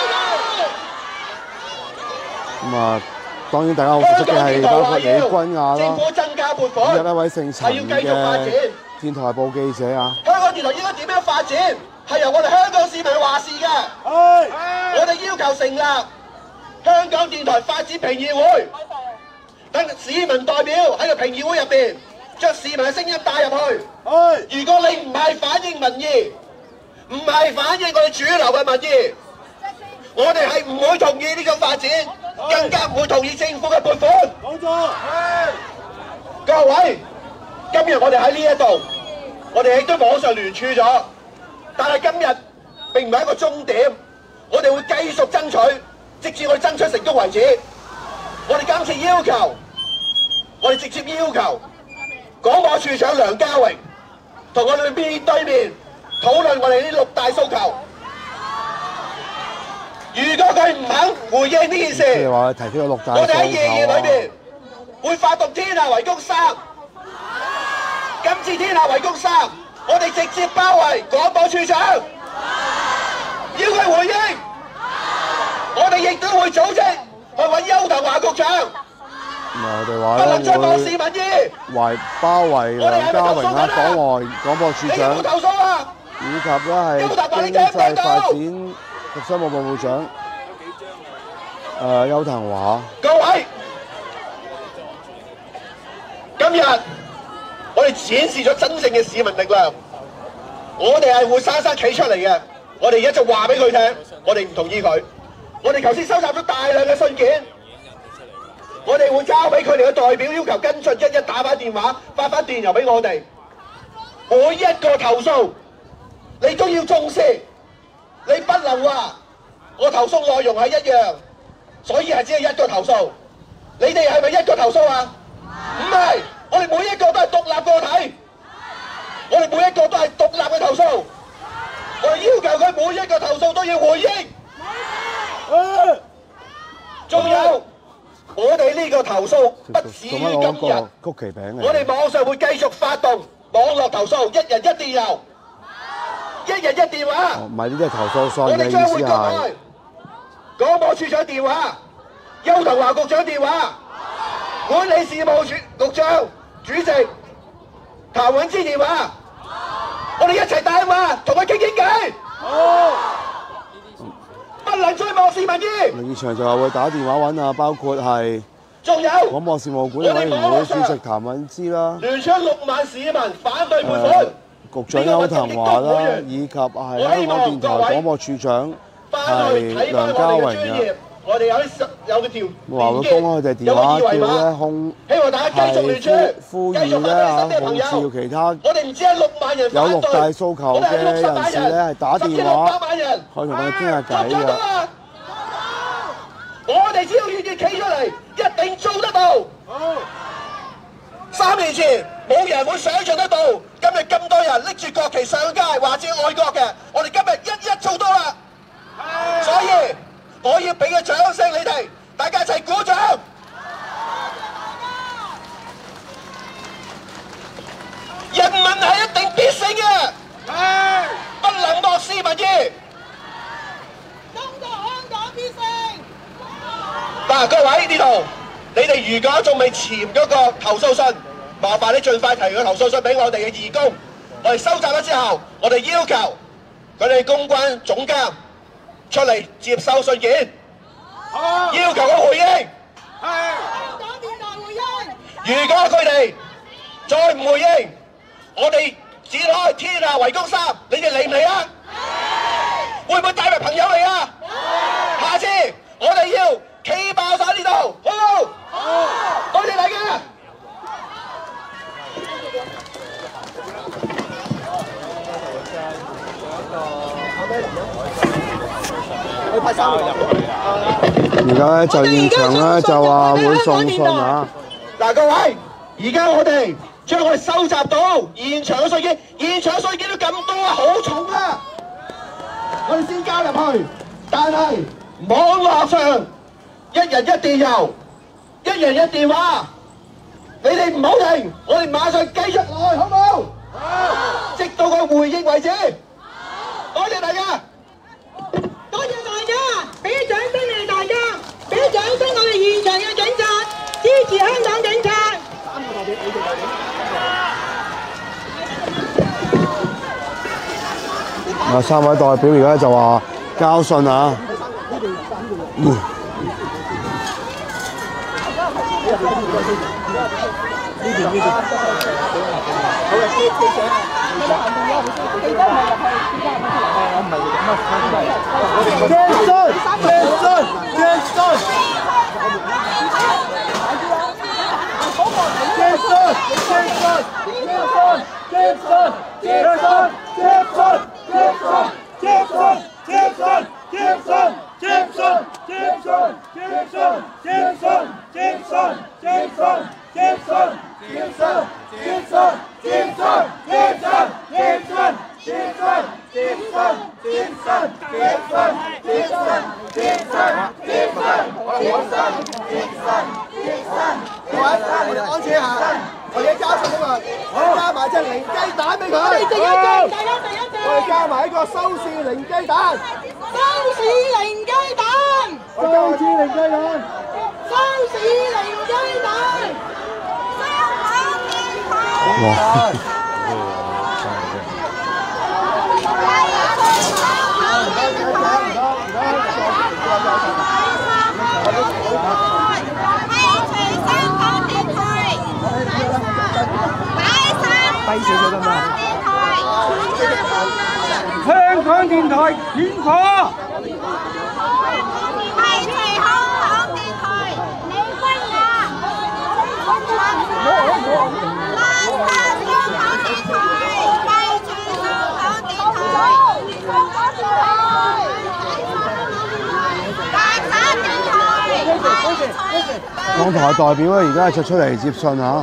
咁啊，當然大家好熟悉嘅係包括李君雅啦， 政府增加撥款， 有一位姓陳嘅電台報記者啊。 香港電台應該點樣發展？係由我哋香港市民話事嘅。我哋要求成立香港電台發展評議會，等市民代表喺個評議會入邊，將市民嘅聲音帶入去。如果你唔係反映民意，唔係反映我哋主流嘅民意，我哋係唔會同意呢個發展，更加唔會同意政府嘅撥款。冇錯。各位，今日我哋喺呢一度，我哋亦都網上聯署咗，但係今日並唔係一個終點，我哋會繼續爭取。直至我哋爭取成功為止，我哋今次要求，我哋直接要求廣播處長梁家榮同我哋面對面討論我哋呢六大訴求。如果佢唔肯回應呢件事， 我哋喺夜夜裏邊會發動天下圍攻三。今次天下圍攻三我哋直接包圍廣播處長，要佢回應。我哋亦都會組織去揾邱騰華局長。 我哋話不能再漠視咧民意。 會圍包圍梁家榮啊，港外廣播處長， 你有冇投訴啊？ 以及咧係經濟發展及商務部部長誒邱騰華。 各位，今日我哋展示咗真正嘅市民力量，我哋係會生生企出嚟嘅。我哋而家就話俾佢聽，我哋唔同意佢。我哋頭先收集咗大量嘅信件，我哋會交俾佢哋嘅代表要求跟進，一一打返電話，發返電郵俾我哋。每一個投訴你都要重視，你不能話我投訴內容係一樣，所以係只係一個投訴。你哋係咪一個投訴啊？唔係，我哋每一個都係獨立個體，我哋每一個都係獨立嘅投訴。我哋要求佢每一個投訴都要回應。仲有，我哋呢個投訴不止於今日， 曲奇餅我哋網上會繼續發動網絡投訴，一人一電郵，一人一電話。 唔係呢啲係投訴信我嘅意哋將會公思係開廣播處長電話、邱騰華局長電話、管理事務處局長主席譚永芝電話，我哋一齊打電話同佢傾傾偈。不能再漠視民意。 林義祥就話會打電話揾啊，包括係仲有廣播事務管理委員會主席譚允芝啦， 聯出六萬市民反對撥款， 局長邱騰華啦，以及係香港電台廣播處長係梁家榮嘅。 我哋有啲有個條話會公開佢哋電話叫咧控希望大家繼續聯署， 呼籲咧嚇號召其他我哋唔止係六萬人有六大訴求嘅人士咧係打電話去同我哋傾下偈嘅。 我哋只要願意企出嚟，一定做得到。三年前冇人會想象得到，今日咁多人拎住國旗上街，或者愛國嘅，我哋今日一一做到啦。所以我要俾個掌聲你哋，大家一齊鼓掌。人民係一定必勝嘅，不能漠視民意。中國香港必勝！嗱，各位呢度，你哋如果仲未簽嗰個投訴信，麻煩你盡快提個投訴信俾我哋嘅義工。我哋收集咗之後，我哋要求佢哋公關總監出嚟接收信件，要求佢回應。香港電台回應。如果佢哋再唔回應，我哋展開天下圍攻三，你哋嚟唔嚟啊？會唔會帶埋朋友嚟啊？下次我哋要企爆晒呢度，好唔好？好。多謝大家。 而家咧就現場咧就話會送信啊！ 嗱，各位，而家我哋將我哋收集到現場嘅信件，現場信件都咁多啊，好重啊！我哋先交入去，但係網絡上一人一電郵，一人一電話，你哋唔好停，我哋馬上繼續落去，好唔好？好，直到佢回應為止。多謝大家。 多謝大家，俾掌聲你哋大家，俾掌聲我哋現場嘅警察，支持香港警察。 啊，三位代表而家就話交信啊！嗯我哋安靜一下。 我哋加餸啊嘛，加埋隻零雞蛋俾佢。 我哋第一隻，大家第一隻。 我哋加埋一個收視零雞蛋。 收視零雞蛋。 收視零雞蛋。 收視零雞蛋。 哇！ 低少少得唔得？ 香港電台點火？ 係隨香港電台李君雅，拉薩香港電台，係隨香港電台，大灑電台， 港台代表咧，而家就出嚟接信嚇。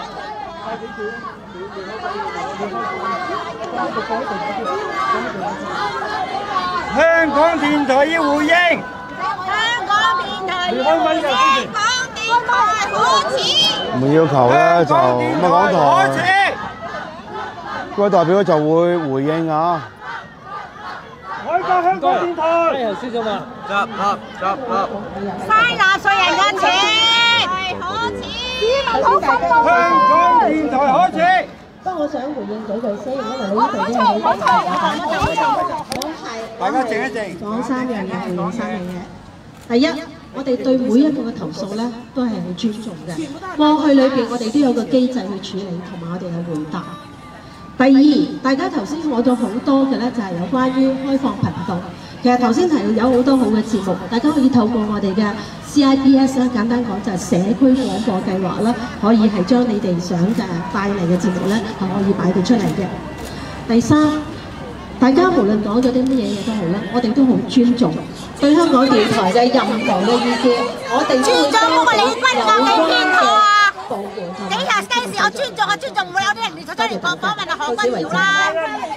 香港電台要回應。 香港電台要回應，香港電台可恥。 唔要求咧就咁啊，港台各位代表就會回應啊。 改革香港電台。 又輸咗嘛？執笠執笠。 嘥納稅人嘅錢，係可恥。市民好憤怒。 香港電台可恥。 不過我想回應幾句先，因為呢度啲好多朋友我係大家靜一靜。 講三樣嘢，回應三樣嘢。第一，我哋對每一個嘅投訴咧，都係好尊重嘅。過去裏邊我哋都有個機制去處理，同埋我哋嘅回答。第二，大家頭先講咗好多嘅咧，就係有關於開放頻道。其實頭先提到有好多好嘅節目，大家可以透過我哋嘅 C I B S 啦，簡單講就係社區廣播計劃啦，可以係將你哋想嘅帶嚟嘅節目咧，係可以擺到出嚟嘅。第三，大家無論講咗啲乜嘢嘢都好啦，我哋都好尊重對香港電台嘅任何嘅意見，我哋都會交俾有關嘅部門同埋。 幾日幾時我尊重我尊重，唔會有啲人亂出嚟講訪問啊何君堯啦。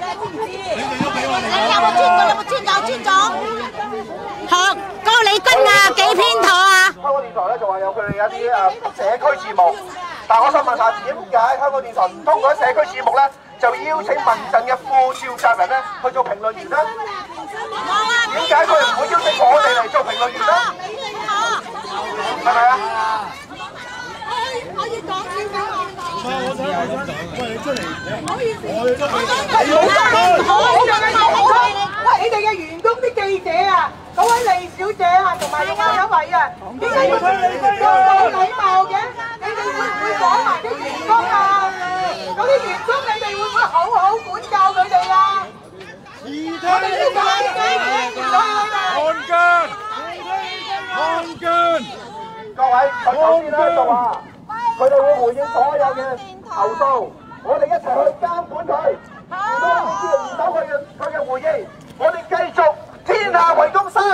你有冇尊重？有冇尊重？尊重。學嗰個李君雅幾偏頗啊？ 香港電台咧就話有佢哋一啲誒社區節目，但係我想問下點解香港電台唔通過社區節目咧，就邀請民陣嘅副召集人咧去做評論員咧？點解佢哋唔會邀請我哋嚟做評論員咧？係咪啊？ 可以講少少啊！ 我想我想，喂你出嚟，唔好意思，我哋出嚟， 好好喂，你哋嘅員工啲記者啊，嗰位李小姐啊，同埋另外一位啊，點解要咁冇禮貌嘅？你哋會唔會講埋啲員工啊？嗰啲員工你哋會唔會好好管教佢哋啊？我哋要講嘅， 看奸，看奸。 各位，佢頭先咧就話，佢哋會回應所有嘅投訴，我哋一齊去監管佢。如果你哋唔到佢嘅佢嘅回應，我哋繼續天下為公三。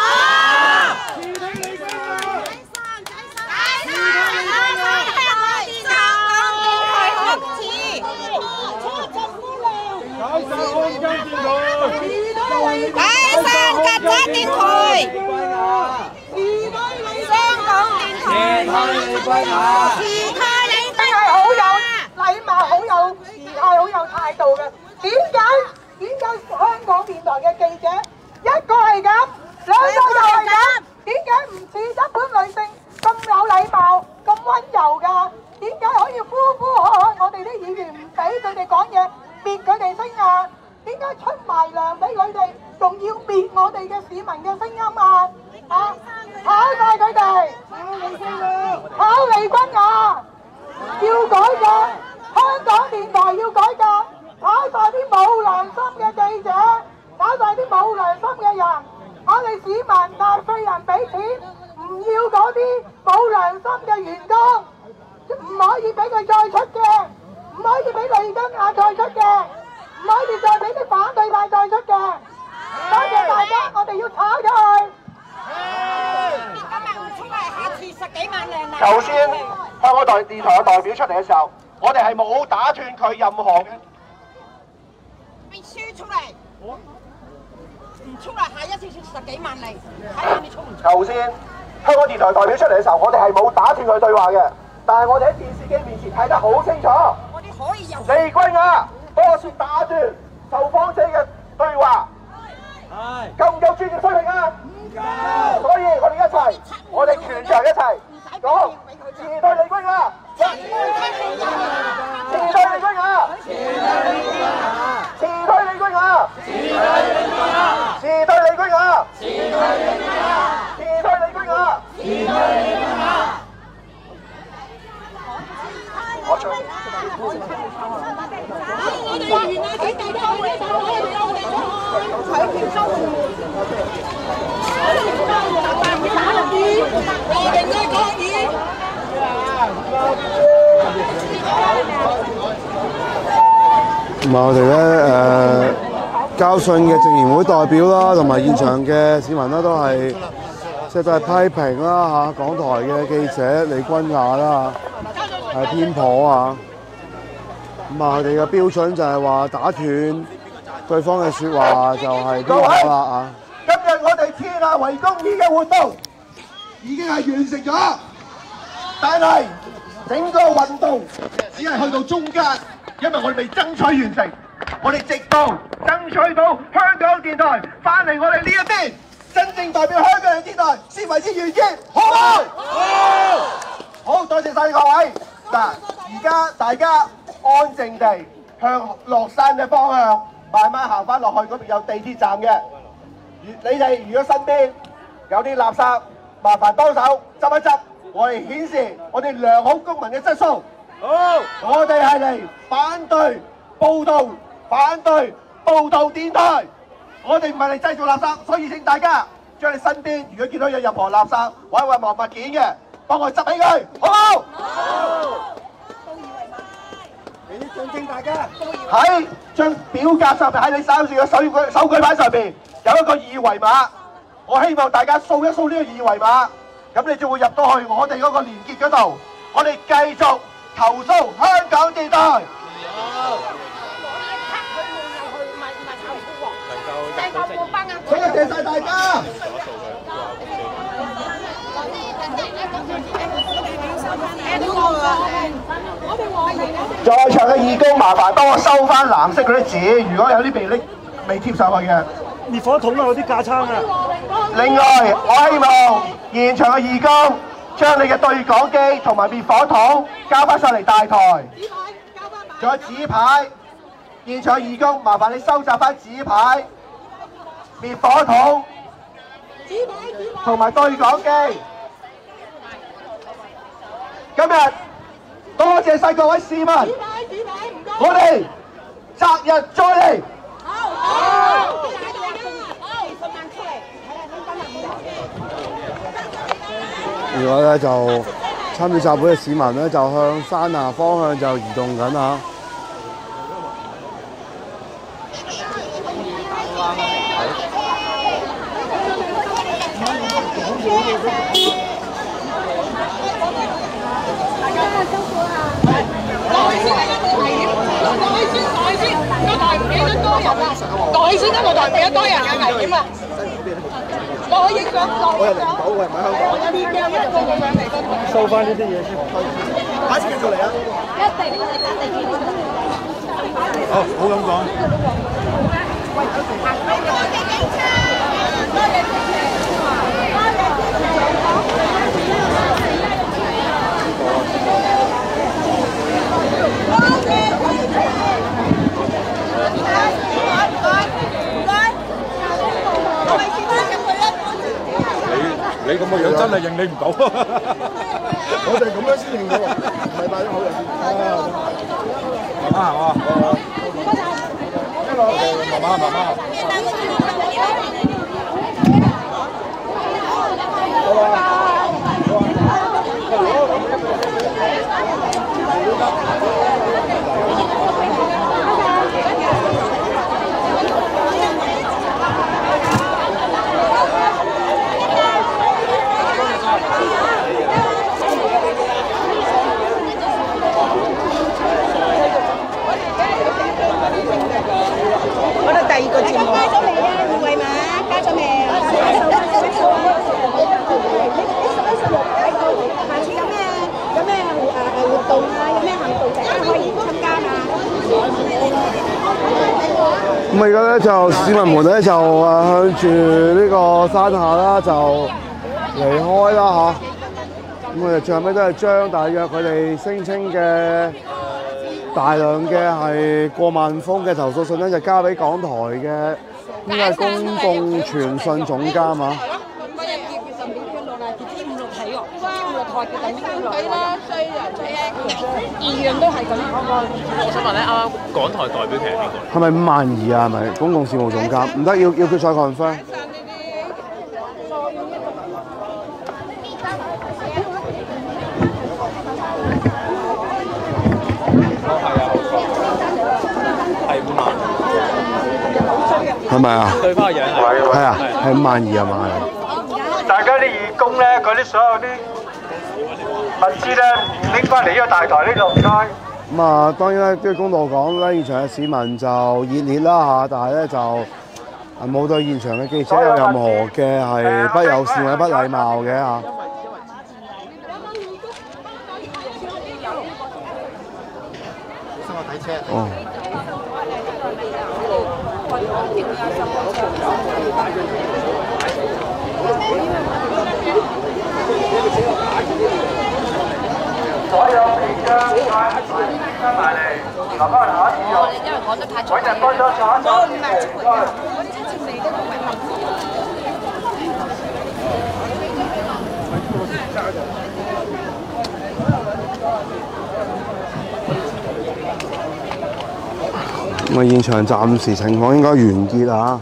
解散曱甴電台，香港電台，時態李君係好有禮貌、好有時態、好有態度嘅。點解？點解香港電台嘅記者一個係咁，兩個又係咁？點解唔似一般女性咁有禮貌、咁溫柔㗎？點解可以呼呼喝喝我哋啲議員唔俾佢哋講嘢，滅佢哋聲啊？點解出埋糧俾佢哋，仲要滅我哋嘅市民嘅聲音啊？啊！炒曬佢哋，炒李君雅，要改革，香港電台要改革，炒曬啲冇良心嘅記者，炒曬啲冇良心嘅人。我哋市民納稅人俾錢，唔要嗰啲冇良心嘅員工，唔可以俾佢再出鏡，唔可以俾李君雅再出鏡。唔可以再俾啲反對派再出嘅，多謝大家，我哋要炒咗佢。 今日唔出嚟，下次十幾萬靚啦。 頭先香港台電台嘅代表出嚟嘅時候，我哋係冇打斷佢任何嘅。 必須出嚟，唔出嚟，下一次十幾萬嚟，睇下你出唔出？ 頭先香港電台代表出嚟嘅時候，我哋係冇打斷佢對話嘅。 但係我哋喺電視機面前睇得好清楚。我哋可以由利君雅幫我先打斷受訪者嘅對話。係。夠唔夠專業水平啊？唔夠。所以我哋一齊，我哋全場一齊講，辭退利君雅。辭退利君雅。辭退利君雅。辭退利君雅。辭退利君雅。辭退利君雅。辭退利君雅。辭退利君雅。我唱。我哋完啦，請大家開手，我哋我哋我取票收。和平嘅抗議。 咁啊，我哋咧誒交信嘅政協會代表啦，同埋現場嘅市民啦，都係即係都係批評啦嚇，港台嘅記者利君雅啦，係偏頗啊。咁啊，佢哋嘅標準就係話打斷對方嘅説話就係偏頗啦啊！ 今日我哋天下為公義嘅活動已經係完成咗，但係整個運動只係去到中間，因為我哋未爭取完成，我哋直到爭取到香港電台翻嚟我哋呢一邊，真正代表香港電台先為之完結，好唔好？好，好，多謝晒各位。嗱，而家大家安靜地向落山嘅方向慢慢行翻落去，嗰邊有地鐵站嘅。你哋如果身邊有啲垃圾，麻煩幫手執一執，我哋顯示我哋良好公民嘅質素。好，我哋係嚟反對報道，反對報道電台。我哋唔係嚟製造垃圾，所以請大家將你身邊如果見到有任何垃圾或者任何物件嘅，幫我執起佢，好唔好？好。你象徵大家喺張表格上面，喺你手住嘅手舉手舉牌上邊有一個二維碼，我希望大家掃一掃呢個二維碼，咁你就會入到去我哋嗰個連結嗰度，我哋繼續投訴香港電台。多謝晒大家。在場嘅義工，麻煩幫我收翻藍色嗰啲紙，如果有啲被拎未貼上去嘅。滅火筒啊，嗰啲架撐啊。另外，我希望現場嘅義工將你嘅對講機同埋滅火筒交翻上嚟大台。仲有紙牌，現場嘅義工麻煩你收集翻紙牌、滅火筒同埋對講機。今日多謝晒各位市民，我哋擇日再嚟。 而家咧就參與集會嘅市民咧，就向山下方向就移動緊嚇。 袋先得，個袋幾多人有危險啊！我影相， 我又嚟唔到，我又唔喺香港。收翻呢啲嘢先，下次繼續嚟啊！一定，一定。好，唔好咁講。 你咁嘅樣真係認你唔到， 我哋咁樣先認到，唔係帶咗口人。 慢慢行啊！一路慢慢慢慢。好啊！ 我哋第二個節目加咗未啊？二維碼加咗未？ 咁而家咧就市民們咧就誒向住呢個山下啦就離開啦嚇。咁我哋最後尾都係將大約佢哋聲稱嘅大量嘅係過萬封嘅投訴信咧，就交俾港台嘅應該係公共傳訊總監啊。 係啦，衰人樣樣都係咁。我想問咧，啱啱港台代表其實邊個？ 係咪伍萬儀啊？係咪公共事務總監？唔得，要要佢再 confirm。 係伍萬。 係咪啊？ 對翻個樣係。 係啊，係伍萬儀係嘛？ 大家啲義工咧，嗰啲所有啲物資咧，拎翻嚟呢個大台呢度唔該。 咁啊，當然咧，都要公道講咧，現場嘅市民就熱烈啦嚇，但係咧就冇對現場嘅記者有任何嘅係不友善或者不禮貌嘅嚇。哦。 所有被將加埋嚟，留翻下一次用。因為講得太早。揾人幫咗下一次。唔係，我之前未都唔係問。 咁啊，現場暫時情況應該完結啦。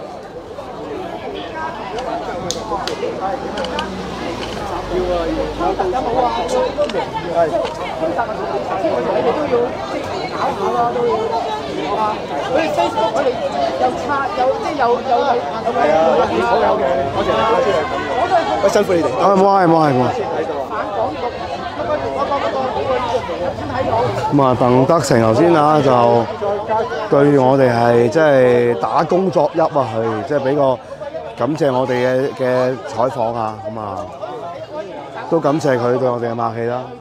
有冇啊？都明係，我哋都要搞下啦，都要啊！佢哋 Facebook 佢哋又刷又即係又又係咁樣，好有嘅，多謝大家先係咁。我都係。喂，辛苦你哋。 啊，冇係冇係冇。 反港獨，嗰個嗰個嗰個嗰個先睇到。 咁啊，鄧德成頭先啊，就對我哋係即係打工作揖啊，係即係俾個感謝我哋嘅嘅採訪啊，咁啊。都感謝佢對我哋嘅默契啦。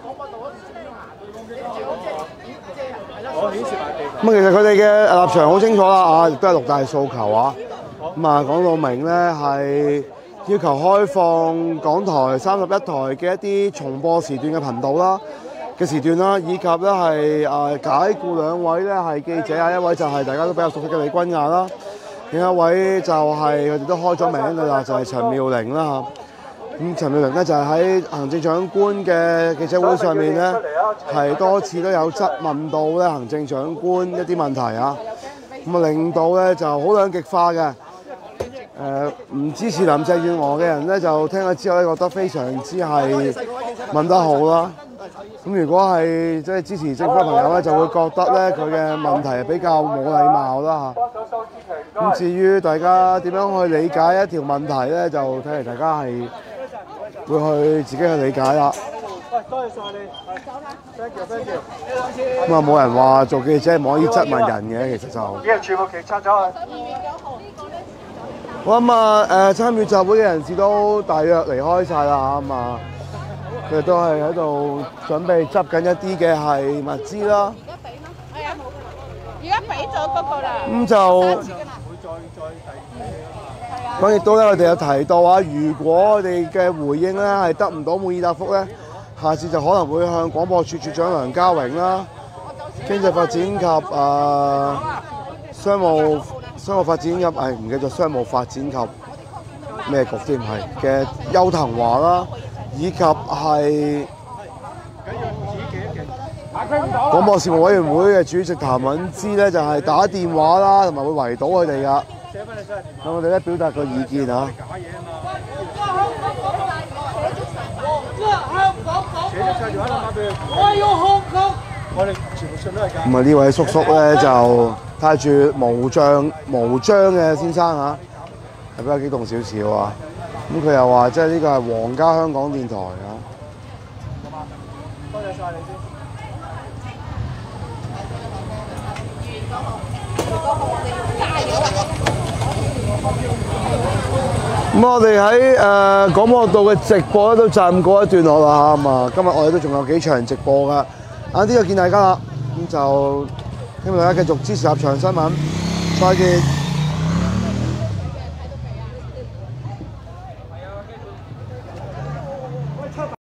咁其實佢哋嘅立場好清楚啦，啊，亦都係六大訴求啊。咁啊，講到明咧係要求開放港台三十一台嘅一啲重播時段嘅頻道啦嘅時段啦，以及咧係誒解僱兩位咧係記者啊，一位就係大家都比較熟悉嘅李君雅啦，另一位就係佢哋都開咗名㗎啦，就係陳妙玲啦嚇。咁陳妙玲咧就係喺行政長官嘅記者會上面咧，係多次都有質問到咧行政長官一啲問題啊，咁啊令到咧就好兩極化嘅，誒唔支持林鄭月娥嘅人咧就聽咗之後咧覺得非常之係問得好啦，咁如果係即係支持政府嘅朋友咧就會覺得咧佢嘅問題係比較冇禮貌啦嚇。咁至於大家點樣去理解一條問題咧，就睇嚟大家係會去自己去理解啦。 喂，多謝晒你。Thank you，thank you。 咁啊，冇人話做記者唔可以質問人嘅，其實就。 啲人全部其拆咗去。 好咁啊，誒參與集會嘅人士都大約離開晒啦咁啊，佢哋都係喺度準備執緊一啲嘅係物資啦。 而家俾咗嗰個啦。 咁就。咁亦都咧，我哋有提到啊，如果我哋嘅回應咧係得唔到滿意答覆咧，下次就可能會向廣播處處長梁家榮啦、經濟發展及誒、呃、商務商務發展及誒唔記得商務發展及咩局添係嘅邱騰華啦，以及係廣播事務委員會嘅主席譚允芝咧，就係、是、打電話啦，同埋會圍堵佢哋噶。咁我哋咧表達個意見啊！咁啊呢位叔叔咧就帶住無障無章嘅先生啊，係比較激動少少啊！咁佢又話即係呢個係皇家香港電台啊！ 多謝晒你先。 咁我哋喺誒廣播道嘅直播咧都暫告一段落啦嚇，咁啊今日我哋都仲有幾場直播噶，晏啲就見大家啦，咁就希望大家繼續支持立場新聞。 再見。